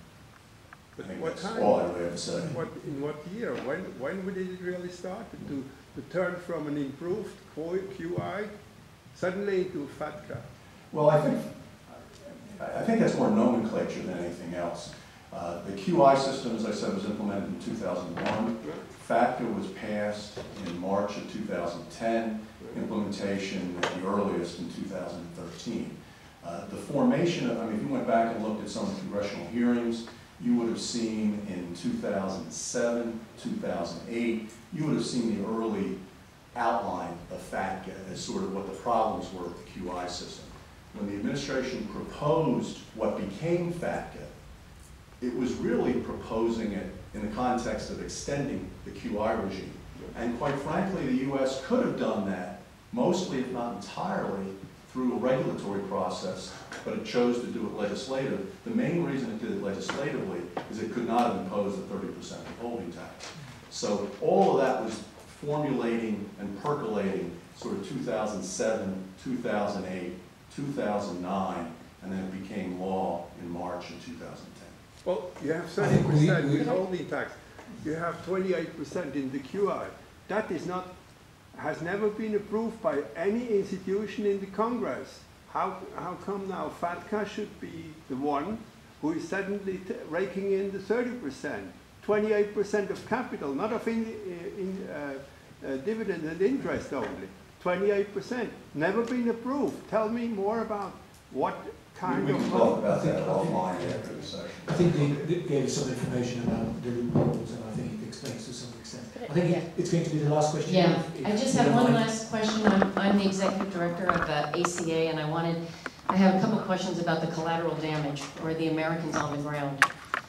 I think that's all I really have to say. In what year? When did it really start to turn from an improved QI suddenly to FATCA? Well, I think that's more nomenclature than anything else. The QI system, as I said, was implemented in 2001. FATCA was passed in March of 2010, implementation at the earliest in 2013. The formation of, if you went back and looked at some of the congressional hearings, you would have seen in 2007, 2008, you would have seen the early outline of FATCA as sort of what the problems were with the QI system. When the administration proposed what became FATCA, it was really proposing it in the context of extending the QI regime. And quite frankly, the U.S. could have done that, mostly if not entirely, through a regulatory process, but it chose to do it legislatively. The main reason it did it legislatively is it could not have imposed a 30% withholding tax. So all of that was formulating and percolating sort of 2007, 2008, 2009, and then it became law in March of 2010. Well, you have 30% withholding tax. You have 28% in the QI. That is not, has never been approved by any institution in the Congress. How come now FATCA should be the one who is suddenly raking in the 30%, 28% of capital, not of dividend and interest only, 28%, never been approved. Tell me more about what kind of... We can talk about that offline after the session. I think they gave us some information about the loopholes, and I think it explains to some extent. I think it's going to be the last question. Yeah, I just have one last question. I'm the executive director of ACA, and I have a couple of questions about the collateral damage, or the Americans on the ground.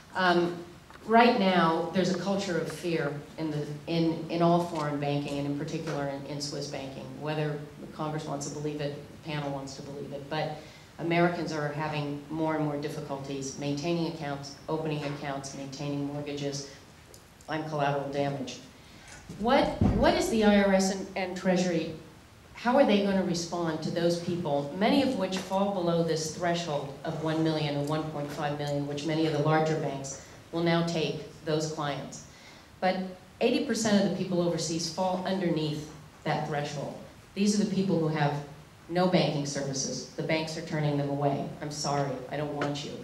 Right now, there's a culture of fear in all foreign banking, and in particular in Swiss banking. Whether Congress wants to believe it, the panel wants to believe it, but Americans are having more and more difficulties maintaining accounts, opening accounts, maintaining mortgages. I'm collateral damage. What is the IRS and Treasury, how are they going to respond to those people, many of which fall below this threshold of 1 million or 1.5 million, which many of the larger banks will now take those clients. But 80% of the people overseas fall underneath that threshold. These are the people who have no banking services. The banks are turning them away. I'm sorry, I don't want you.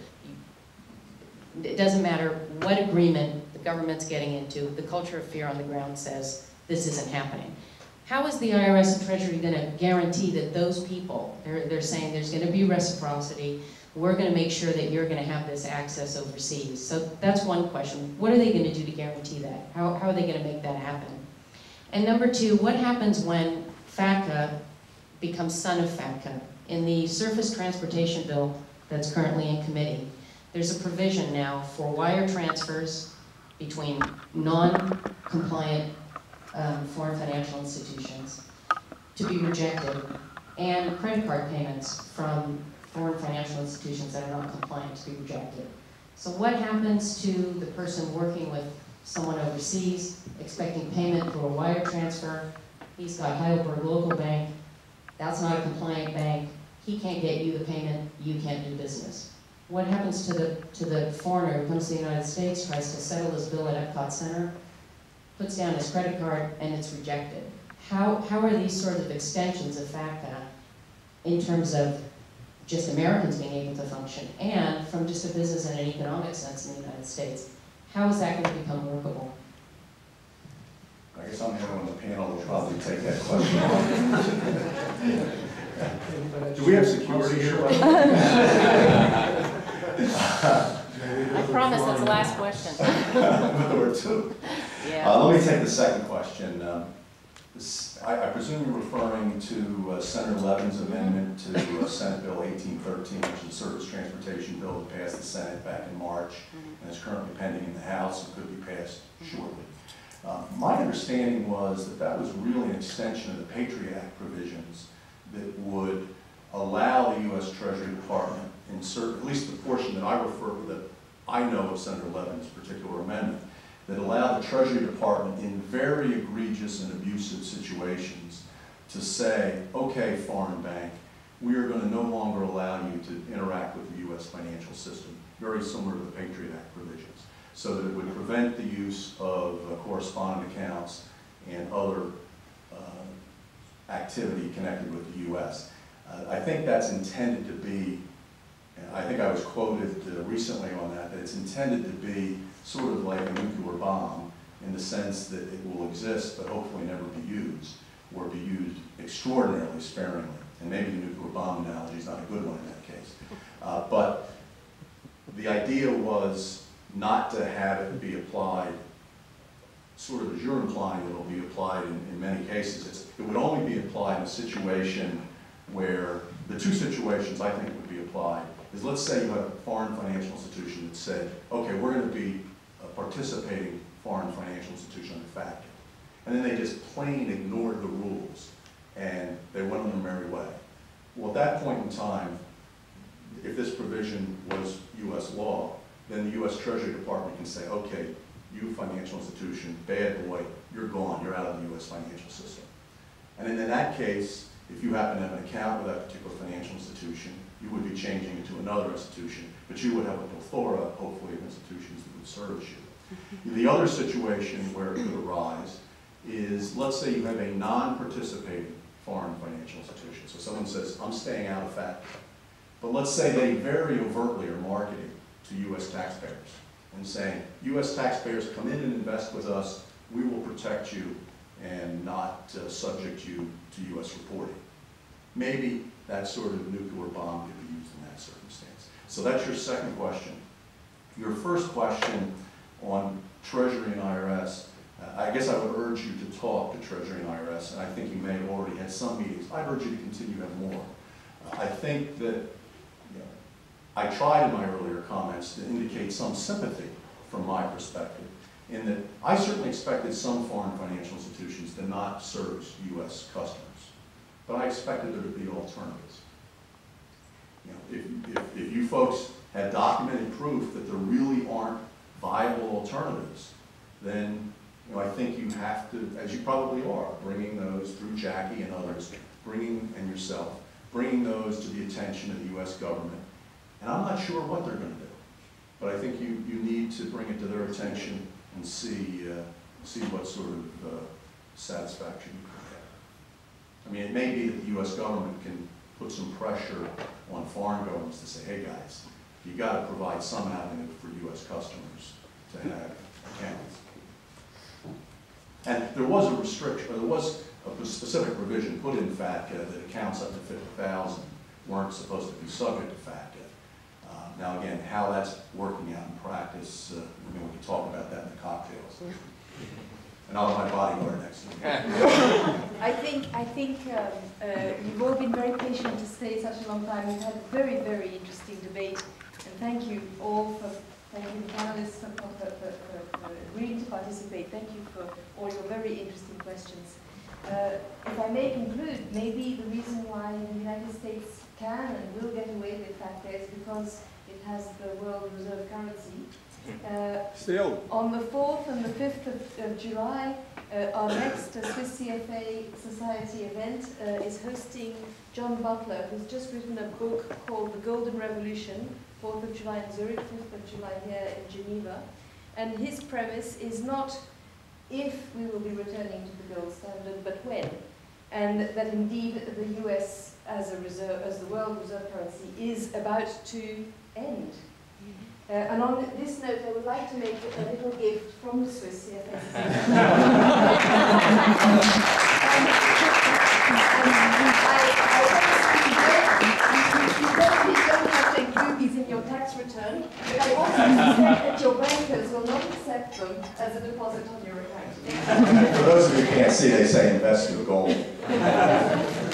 It doesn't matter what agreement the government's getting into, the culture of fear on the ground says this isn't happening. How is the IRS and Treasury going to guarantee that those people, they're saying there's going to be reciprocity, we're going to make sure that you're going to have this access overseas? So that's one question. What are they going to do to guarantee that? How are they going to make that happen? And number two, what happens when FATCA becomes son of FATCA? In the Surface Transportation Bill that's currently in committee, there's a provision now for wire transfers between non-compliant foreign financial institutions to be rejected, and credit card payments from foreign financial institutions that are not compliant to be rejected. So what happens to the person working with someone overseas, expecting payment through a wire transfer? He's got Heidelberg Local Bank, that's not a compliant bank, he can't get you the payment, you can't do business. What happens to the foreigner who comes to the United States, tries to settle his bill at Epcot Center, puts down his credit card, and it's rejected? How are these sort of extensions of FATCA in terms of just Americans being able to function, and from just a business and an economic sense in the United States, how is that going to become workable? I guess I'm the only one on the panel who will probably take that question on. Do we have security here? I promise that's the last question. But there were two. Yeah. Let me take the second question. I presume you're referring to Senator Levin's amendment to Senate Bill 1813, which is the Surface Transportation Bill that passed the Senate back in March and is currently pending in the House and could be passed shortly. My understanding was that that was really an extension of the Patriot Act provisions that would allow the U.S. Treasury Department, in certain, at least the portion that I refer to, that I know of Senator Levin's particular amendment, that allowed the Treasury Department in very egregious and abusive situations to say, okay, foreign bank, we are going to no longer allow you to interact with the U.S. financial system, very similar to the Patriot Act provisions, so that it would prevent the use of correspondent accounts and other activity connected with the U.S. I think that's intended to be, I think I was quoted recently on that it's intended to be sort of like a nuclear bomb in the sense that it will exist but hopefully never be used, or be used extraordinarily sparingly. And maybe the nuclear bomb analogy is not a good one in that case. But the idea was not to have it be applied sort of as you're implying it will be applied in many cases. It would only be applied in a situation where the two situations I think would be applied is, let's say you have a foreign financial institution that said, okay, we're going to be a participating foreign financial institution under FATCA. And then they just plain ignored the rules and they went on their merry way. Well, at that point in time, if this provision was U.S. law, then the U.S. Treasury Department can say, okay, you financial institution, bad boy, you're gone, you're out of the U.S. financial system. And then in that case, if you happen to have an account with that particular financial institution, you would be changing it to another institution, but you would have a plethora, hopefully, of institutions that would service you. The other situation where it could arise is, let's say you have a non-participating foreign financial institution. So someone says, I'm staying out of FATCA. But let's say they very overtly are marketing to U.S. taxpayers and saying, U.S. taxpayers come in and invest with us, we will protect you and not subject you to U.S. reporting. Maybe that sort of nuclear bomb could be used in that circumstance. So that's your second question. Your first question on Treasury and IRS, I guess I would urge you to talk to Treasury and IRS, and I think you may have already had some meetings. I'd urge you to continue to have more. I think that I tried in my earlier comments to indicate some sympathy from my perspective, in that I certainly expected some foreign financial institutions to not service U.S. customers, but I expected there to be alternatives. If you folks had documented proof that there really aren't viable alternatives, then I think you have to, as you probably are, bringing those through Jackie and others, and yourself, bringing those to the attention of the U.S. government. And I'm not sure what they're going to do, but I think you need to bring it to their attention and see what sort of satisfaction you can get. I mean, it may be that the U.S. government can put some pressure on foreign governments to say, hey guys, you got to provide some avenue for U.S. customers to have accounts. And there was a restriction, or there was a specific provision put in FATCA that accounts up to 50,000 weren't supposed to be subject to FATCA. Now again, how that's working out in practice, we can talk about that in the cocktails. And I'll have my bodyguard next to me. I think you've all been very patient to stay such a long time. We've had a very, very interesting debate. And thank you all thank you the panelists for agreeing to participate. Thank you for all your very interesting questions. If I may conclude, maybe the reason why the United States can and will get away with FATCA is because it has the world reserve currency. On the 4th and the 5th of July, our next Swiss CFA Society event is hosting John Butler, who's just written a book called The Golden Revolution, 4th of July in Zurich, 5th of July here in Geneva. And his premise is not if we will be returning to the gold standard, but when. And that indeed the US as the world reserve currency is about to end. And on this note, I would like to make a little gift from the Swiss CFA Society. You definitely don't have to include these in your tax return, but I also suspect that your bankers will not accept them as a deposit on your account. For those of you who can't see, they say invest your gold.